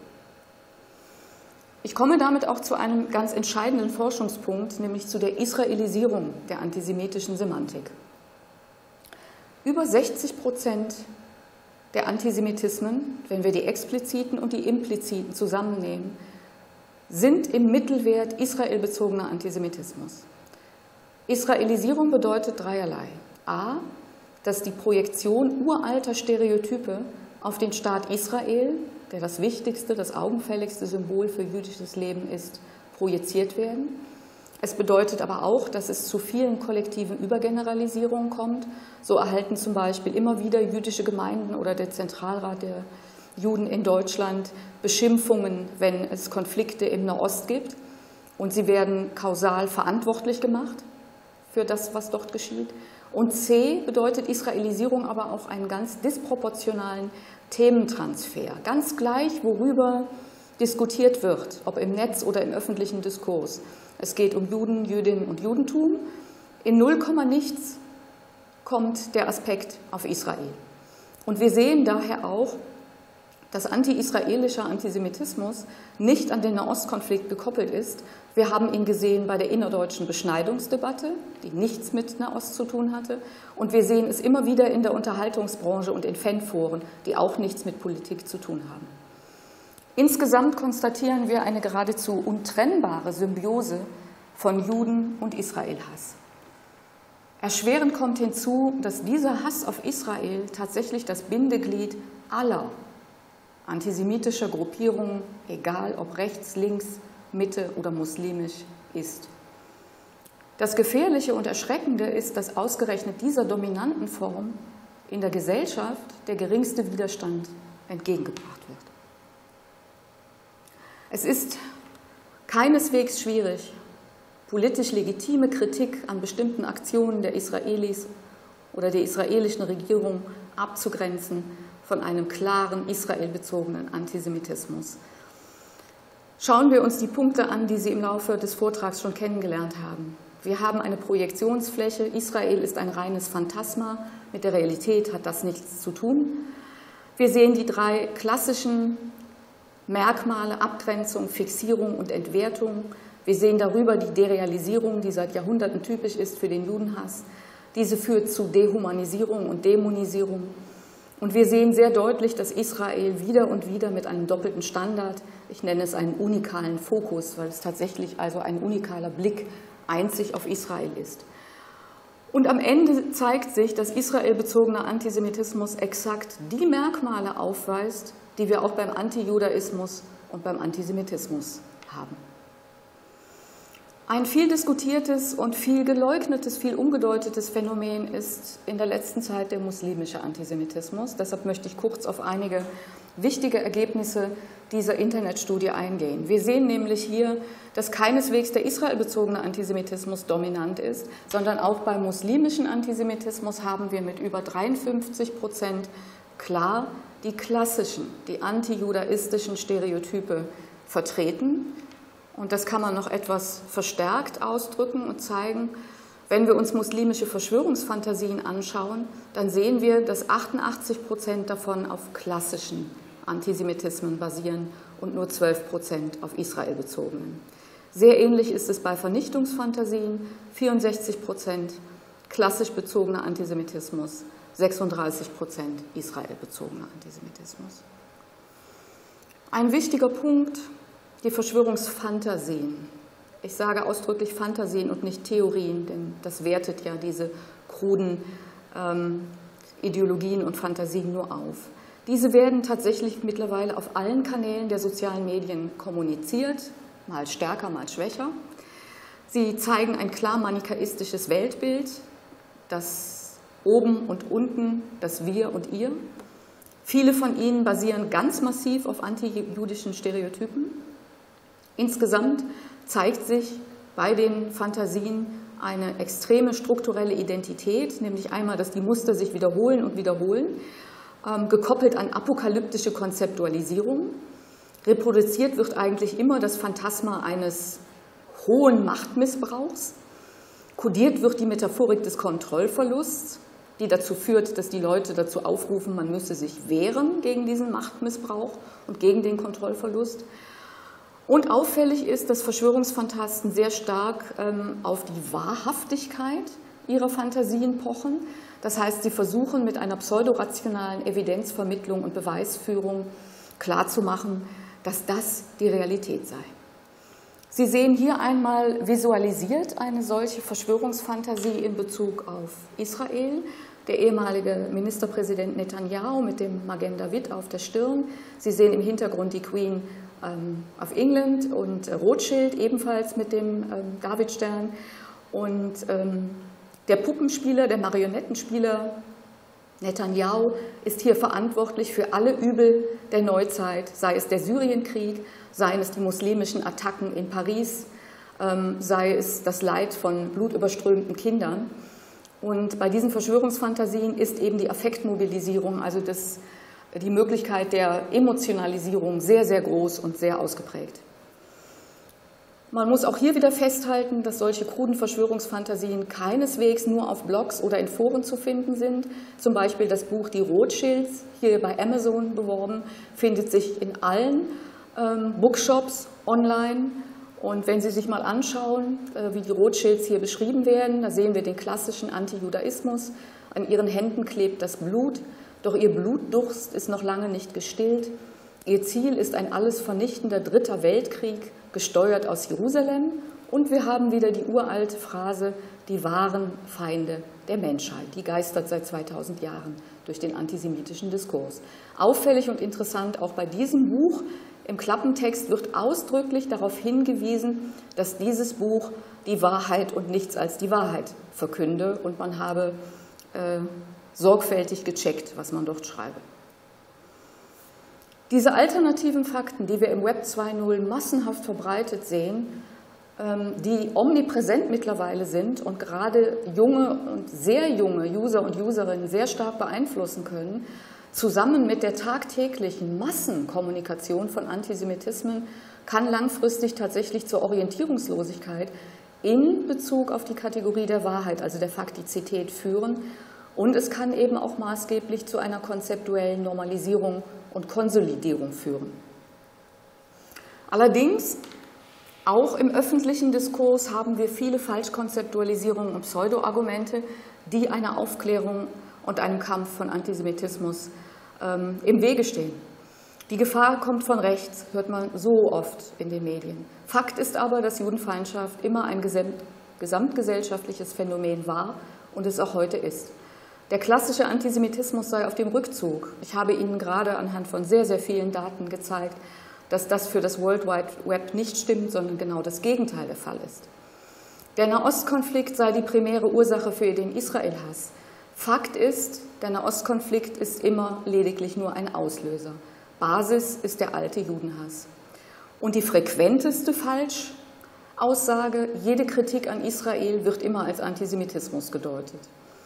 Ich komme damit auch zu einem ganz entscheidenden Forschungspunkt, nämlich zu der Israelisierung der antisemitischen Semantik. Über 60% der Antisemitismen, wenn wir die expliziten und die impliziten zusammennehmen, sind im Mittelwert israelbezogener Antisemitismus. Israelisierung bedeutet dreierlei. A, dass die Projektion uralter Stereotype auf den Staat Israel, der das wichtigste, das augenfälligste Symbol für jüdisches Leben ist, projiziert werden. Es bedeutet aber auch, dass es zu vielen kollektiven Übergeneralisierungen kommt. So erhalten zum Beispiel immer wieder jüdische Gemeinden oder der Zentralrat der Juden in Deutschland Beschimpfungen, wenn es Konflikte im Nahost gibt. Und sie werden kausal verantwortlich gemacht für das, was dort geschieht. Und C bedeutet Israelisierung aber auch einen ganz disproportionalen Thementransfer. Ganz gleich, worüber diskutiert wird, ob im Netz oder im öffentlichen Diskurs. Es geht um Juden, Jüdinnen und Judentum. In 0, nichts kommt der Aspekt auf Israel. Und wir sehen daher auch, dass anti-israelischer Antisemitismus nicht an den Nahostkonflikt gekoppelt ist. Wir haben ihn gesehen bei der innerdeutschen Beschneidungsdebatte, die nichts mit Nahost zu tun hatte. Und wir sehen es immer wieder in der Unterhaltungsbranche und in Fanforen, die auch nichts mit Politik zu tun haben. Insgesamt konstatieren wir eine geradezu untrennbare Symbiose von Juden- und Israel-Hass. Erschwerend kommt hinzu, dass dieser Hass auf Israel tatsächlich das Bindeglied aller antisemitischer Gruppierungen, egal ob rechts, links, Mitte oder muslimisch, ist. Das Gefährliche und Erschreckende ist, dass ausgerechnet dieser dominanten Form in der Gesellschaft der geringste Widerstand entgegengebracht wird. Es ist keineswegs schwierig, politisch legitime Kritik an bestimmten Aktionen der Israelis oder der israelischen Regierung abzugrenzen von einem klaren israelbezogenen Antisemitismus. Schauen wir uns die Punkte an, die Sie im Laufe des Vortrags schon kennengelernt haben. Wir haben eine Projektionsfläche. Israel ist ein reines Phantasma. Mit der Realität hat das nichts zu tun. Wir sehen die 3 klassischen Merkmale: Abgrenzung, Fixierung und Entwertung. Wir sehen darüber die Derealisierung, die seit Jahrhunderten typisch ist für den Judenhass. Diese führt zu Dehumanisierung und Dämonisierung. Und wir sehen sehr deutlich, dass Israel wieder und wieder mit einem doppelten Standard, ich nenne es einen unikalen Fokus, weil es tatsächlich also ein unikaler Blick einzig auf Israel ist. Und am Ende zeigt sich, dass israelbezogener Antisemitismus exakt die Merkmale aufweist, die wir auch beim Antijudaismus und beim Antisemitismus haben. Ein viel diskutiertes und viel geleugnetes, viel umgedeutetes Phänomen ist in der letzten Zeit der muslimische Antisemitismus. Deshalb möchte ich kurz auf einige wichtige Ergebnisse dieser Internetstudie eingehen. Wir sehen nämlich hier, dass keineswegs der israelbezogene Antisemitismus dominant ist, sondern auch beim muslimischen Antisemitismus haben wir mit über 53% klar die klassischen, die antijudaistischen Stereotype vertreten. Und das kann man noch etwas verstärkt ausdrücken und zeigen. Wenn wir uns muslimische Verschwörungsfantasien anschauen, dann sehen wir, dass 88% davon auf klassischen Antisemitismen basieren und nur 12% auf Israel bezogenen. Sehr ähnlich ist es bei Vernichtungsfantasien, 64% klassisch bezogener Antisemitismus, 36% Israel bezogener Antisemitismus. Ein wichtiger Punkt: die Verschwörungsfantasien. Ich sage ausdrücklich Fantasien und nicht Theorien, denn das wertet ja diese kruden Ideologien und Fantasien nur auf. Diese werden tatsächlich mittlerweile auf allen Kanälen der sozialen Medien kommuniziert, mal stärker, mal schwächer. Sie zeigen ein klar manichaistisches Weltbild, das Oben und Unten, das Wir und Ihr. Viele von ihnen basieren ganz massiv auf antijüdischen Stereotypen. Insgesamt zeigt sich bei den Fantasien eine extreme strukturelle Identität, nämlich einmal, dass die Muster sich wiederholen und wiederholen, gekoppelt an apokalyptische Konzeptualisierung. Reproduziert wird eigentlich immer das Phantasma eines hohen Machtmissbrauchs. Kodiert wird die Metaphorik des Kontrollverlusts, die dazu führt, dass die Leute dazu aufrufen, man müsse sich wehren gegen diesen Machtmissbrauch und gegen den Kontrollverlust. Und auffällig ist, dass Verschwörungsphantasten sehr stark auf die Wahrhaftigkeit ihrer Fantasien pochen. Das heißt, sie versuchen mit einer pseudorationalen Evidenzvermittlung und Beweisführung klarzumachen, dass das die Realität sei. Sie sehen hier einmal visualisiert eine solche Verschwörungsfantasie in Bezug auf Israel. Der ehemalige Ministerpräsident Netanyahu mit dem Magen David auf der Stirn. Sie sehen im Hintergrund die Queen of England und Rothschild ebenfalls mit dem Davidstern. Und der Puppenspieler, der Marionettenspieler Netanyahu ist hier verantwortlich für alle Übel der Neuzeit, sei es der Syrienkrieg, seien es die muslimischen Attacken in Paris, sei es das Leid von blutüberströmten Kindern. Und bei diesen Verschwörungsfantasien ist eben die Affektmobilisierung, also die Möglichkeit der Emotionalisierung sehr, sehr groß und sehr ausgeprägt. Man muss auch hier wieder festhalten, dass solche kruden Verschwörungsfantasien keineswegs nur auf Blogs oder in Foren zu finden sind. Zum Beispiel das Buch Die Rothschilds, hier bei Amazon beworben, findet sich in allen Bookshops online. Und wenn Sie sich mal anschauen, wie die Rothschilds hier beschrieben werden, da sehen wir den klassischen Antijudaismus. An ihren Händen klebt das Blut, doch ihr Blutdurst ist noch lange nicht gestillt. Ihr Ziel ist ein alles vernichtender Dritter Weltkrieg, gesteuert aus Jerusalem. Und wir haben wieder die uralte Phrase, die wahren Feinde der Menschheit. Die geistert seit 2000 Jahren durch den antisemitischen Diskurs. Auffällig und interessant auch bei diesem Buch, im Klappentext wird ausdrücklich darauf hingewiesen, dass dieses Buch die Wahrheit und nichts als die Wahrheit verkünde und man habe sorgfältig gecheckt, was man dort schreibe. Diese alternativen Fakten, die wir im Web 2.0 massenhaft verbreitet sehen, die omnipräsent mittlerweile sind und gerade junge und sehr junge User und Userinnen sehr stark beeinflussen können, zusammen mit der tagtäglichen Massenkommunikation von Antisemitismen, kann langfristig tatsächlich zur Orientierungslosigkeit in Bezug auf die Kategorie der Wahrheit, also der Faktizität, führen. Und es kann eben auch maßgeblich zu einer konzeptuellen Normalisierung und Konsolidierung führen. Allerdings, auch im öffentlichen Diskurs haben wir viele Falschkonzeptualisierungen und Pseudo-Argumente, die einer Aufklärung und einem Kampf von Antisemitismus im Wege stehen. Die Gefahr kommt von rechts, hört man so oft in den Medien. Fakt ist aber, dass Judenfeindschaft immer ein gesamtgesellschaftliches Phänomen war und es auch heute ist. Der klassische Antisemitismus sei auf dem Rückzug. Ich habe Ihnen gerade anhand von sehr, sehr vielen Daten gezeigt, dass das für das World Wide Web nicht stimmt, sondern genau das Gegenteil der Fall ist. Der Nahostkonflikt sei die primäre Ursache für den Israel-Hass. Fakt ist, der Nahostkonflikt ist immer lediglich nur ein Auslöser. Basis ist der alte Judenhass. Und die frequenteste Falschaussage, jede Kritik an Israel wird immer als Antisemitismus gedeutet.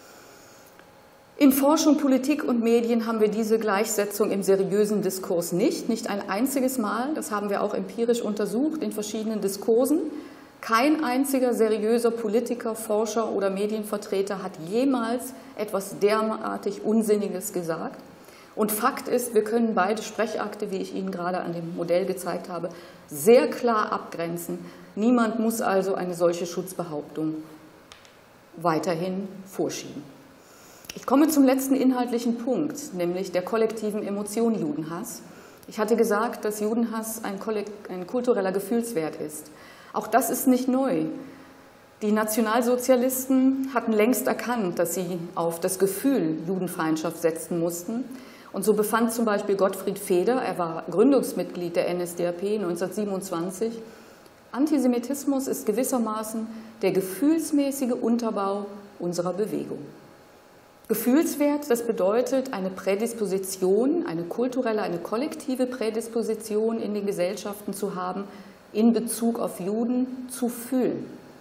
In Forschung, Politik und Medien haben wir diese Gleichsetzung im seriösen Diskurs nicht ein einziges Mal. Das haben wir auch empirisch untersucht in verschiedenen Diskursen. Kein einziger seriöser Politiker, Forscher oder Medienvertreter hat jemals etwas derartig Unsinniges gesagt. Und Fakt ist, wir können beide Sprechakte, wie ich Ihnen gerade an dem Modell gezeigt habe, sehr klar abgrenzen. Niemand muss also eine solche Schutzbehauptung weiterhin vorschieben. Ich komme zum letzten inhaltlichen Punkt, nämlich der kollektiven Emotion Judenhass. Ich hatte gesagt, dass Judenhass ein kultureller Gefühlswert ist. Auch das ist nicht neu. Die Nationalsozialisten hatten längst erkannt, dass sie auf das Gefühl Judenfeindschaft setzen mussten. Und so befand zum Beispiel Gottfried Feder, er war Gründungsmitglied der NSDAP 1927, Antisemitismus ist gewissermaßen der gefühlsmäßige Unterbau unserer Bewegung. Gefühlswert, das bedeutet eine Prädisposition, eine kulturelle, eine kollektive Prädisposition in den Gesellschaften zu haben, in Bezug auf Juden zu fühlen.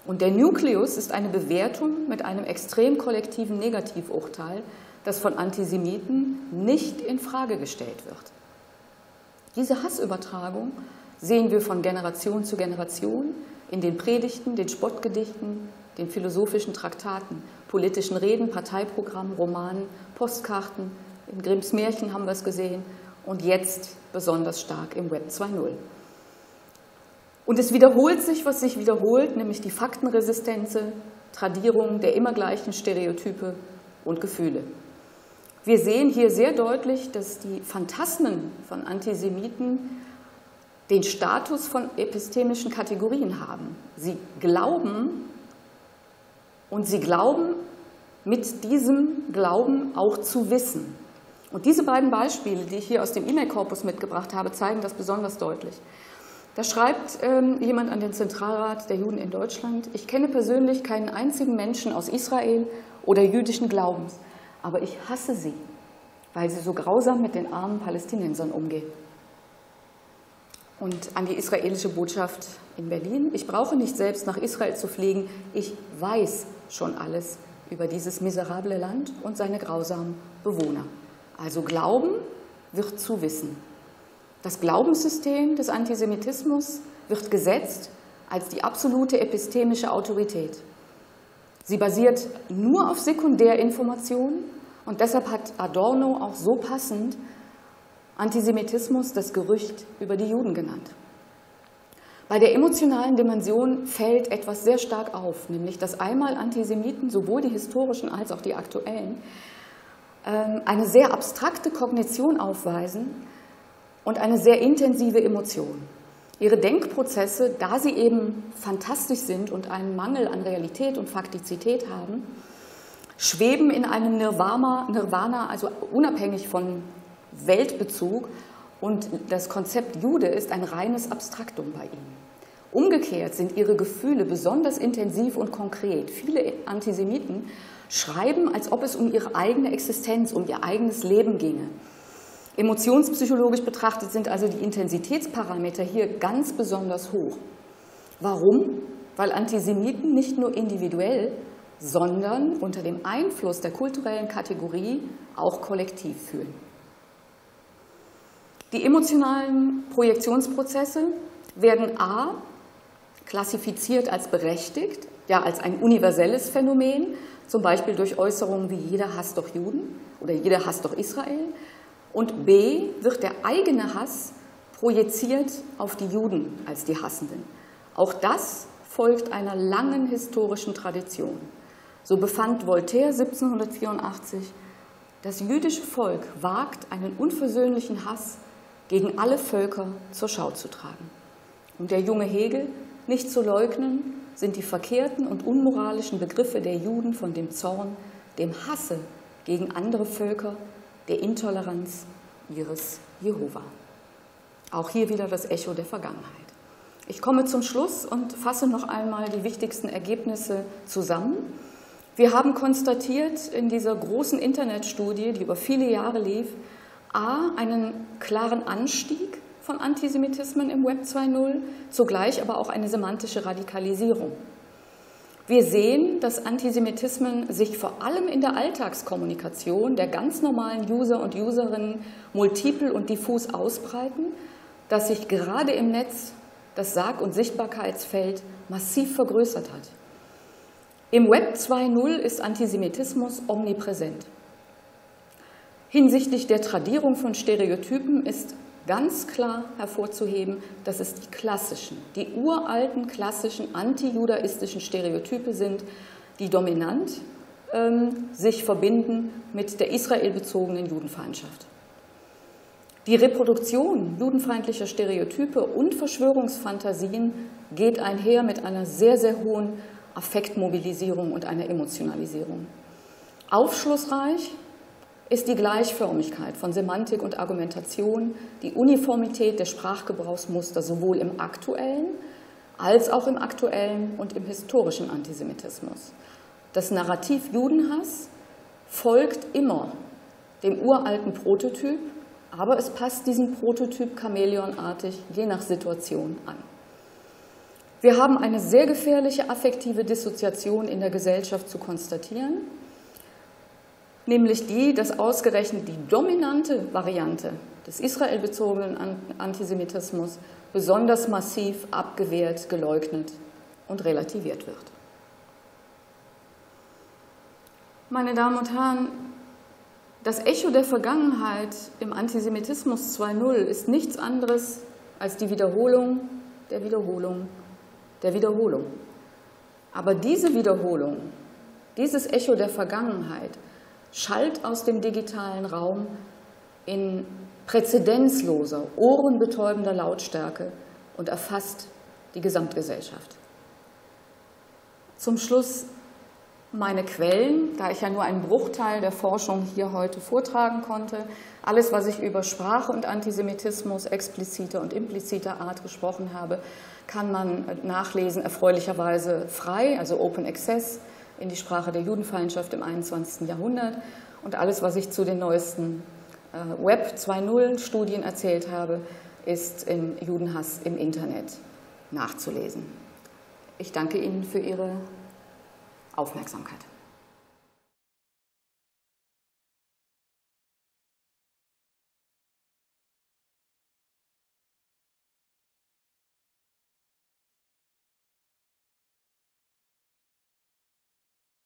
Und der Nukleus ist eine Bewertung mit einem extrem kollektiven Negativurteil, das von Antisemiten nicht in Frage gestellt wird. Diese Hassübertragung sehen wir von Generation zu Generation in den Predigten, den Spottgedichten, den philosophischen Traktaten, politischen Reden, Parteiprogrammen, Romanen, Postkarten, in Grimms Märchen haben wir es gesehen und jetzt besonders stark im Web 2.0. Und es wiederholt sich, was sich wiederholt, nämlich die Faktenresistenz, Tradierung der immer gleichen Stereotype und Gefühle. Wir sehen hier sehr deutlich, dass die Phantasmen von Antisemiten den Status von epistemischen Kategorien haben. Sie glauben und sie glauben mit diesem Glauben auch zu wissen. Und diese beiden Beispiele, die ich hier aus dem E-Mail-Korpus mitgebracht habe, zeigen das besonders deutlich. Da schreibt jemand an den Zentralrat der Juden in Deutschland: Ich kenne persönlich keinen einzigen Menschen aus Israel oder jüdischen Glaubens, aber ich hasse sie, weil sie so grausam mit den armen Palästinensern umgehen. Und an die israelische Botschaft in Berlin: Ich brauche nicht selbst nach Israel zu fliegen, ich weiß schon alles über dieses miserable Land und seine grausamen Bewohner. Also Glauben wird zu Wissen. Das Glaubenssystem des Antisemitismus wird gesetzt als die absolute epistemische Autorität. Sie basiert nur auf Sekundärinformationen und deshalb hat Adorno auch so passend Antisemitismus das Gerücht über die Juden genannt. Bei der emotionalen Dimension fällt etwas sehr stark auf, nämlich dass einmal Antisemiten, sowohl die historischen als auch die aktuellen, eine sehr abstrakte Kognition aufweisen und eine sehr intensive Emotion. Ihre Denkprozesse, da sie eben fantastisch sind und einen Mangel an Realität und Faktizität haben, schweben in einem Nirvana, also unabhängig von Weltbezug, und das Konzept Jude ist ein reines Abstraktum bei ihnen. Umgekehrt sind ihre Gefühle besonders intensiv und konkret. Viele Antisemiten schreiben, als ob es um ihre eigene Existenz, um ihr eigenes Leben ginge. Emotionspsychologisch betrachtet sind also die Intensitätsparameter hier ganz besonders hoch. Warum? Weil Antisemiten nicht nur individuell, sondern unter dem Einfluss der kulturellen Kategorie auch kollektiv fühlen. Die emotionalen Projektionsprozesse werden a. klassifiziert als berechtigt, ja als ein universelles Phänomen, zum Beispiel durch Äußerungen wie jeder hasst doch Juden oder jeder hasst doch Israel. Und b. wird der eigene Hass projiziert auf die Juden als die Hassenden. Auch das folgt einer langen historischen Tradition. So befand Voltaire 1784, das jüdische Volk wagt, einen unversöhnlichen Hass gegen alle Völker zur Schau zu tragen. Und der junge Hegel: Nicht zu leugnen sind die verkehrten und unmoralischen Begriffe der Juden von dem Zorn, dem Hasse gegen andere Völker, der Intoleranz ihres Jehova. Auch hier wieder das Echo der Vergangenheit. Ich komme zum Schluss und fasse noch einmal die wichtigsten Ergebnisse zusammen. Wir haben konstatiert in dieser großen Internetstudie, die über viele Jahre lief, a. einen klaren Anstieg von Antisemitismen im Web 2.0, zugleich aber auch eine semantische Radikalisierung. Wir sehen, dass Antisemitismen sich vor allem in der Alltagskommunikation der ganz normalen User und Userinnen multiple und diffus ausbreiten, dass sich gerade im Netz das Sag- und Sichtbarkeitsfeld massiv vergrößert hat. Im Web 2.0 ist Antisemitismus omnipräsent. Hinsichtlich der Tradierung von Stereotypen ist ganz klar hervorzuheben, dass es die klassischen, die uralten klassischen antijudaistischen Stereotype sind, die dominant sich verbinden mit der israelbezogenen Judenfeindschaft. Die Reproduktion judenfeindlicher Stereotype und Verschwörungsfantasien geht einher mit einer sehr, sehr hohen Affektmobilisierung und einer Emotionalisierung. Aufschlussreich ist die Gleichförmigkeit von Semantik und Argumentation, die Uniformität der Sprachgebrauchsmuster sowohl im aktuellen als auch im aktuellen und im historischen Antisemitismus. Das Narrativ Judenhass folgt immer dem uralten Prototyp, aber es passt diesem Prototyp chamäleonartig je nach Situation an. Wir haben eine sehr gefährliche affektive Dissoziation in der Gesellschaft zu konstatieren, nämlich die, dass ausgerechnet die dominante Variante des israelbezogenen Antisemitismus besonders massiv abgewehrt, geleugnet und relativiert wird. Meine Damen und Herren, das Echo der Vergangenheit im Antisemitismus 2.0 ist nichts anderes als die Wiederholung der Wiederholung der Wiederholung. Aber diese Wiederholung, dieses Echo der Vergangenheit schallt aus dem digitalen Raum in präzedenzloser, ohrenbetäubender Lautstärke und erfasst die Gesamtgesellschaft. Zum Schluss meine Quellen, da ich ja nur einen Bruchteil der Forschung hier heute vortragen konnte. Alles, was ich über Sprache und Antisemitismus expliziter und impliziter Art gesprochen habe, kann man nachlesen, erfreulicherweise frei, also Open Access, in die Sprache der Judenfeindschaft im 21. Jahrhundert. Und alles, was ich zu den neuesten Web 2.0 Studien erzählt habe, ist im Judenhass im Internet nachzulesen. Ich danke Ihnen für Ihre Aufmerksamkeit.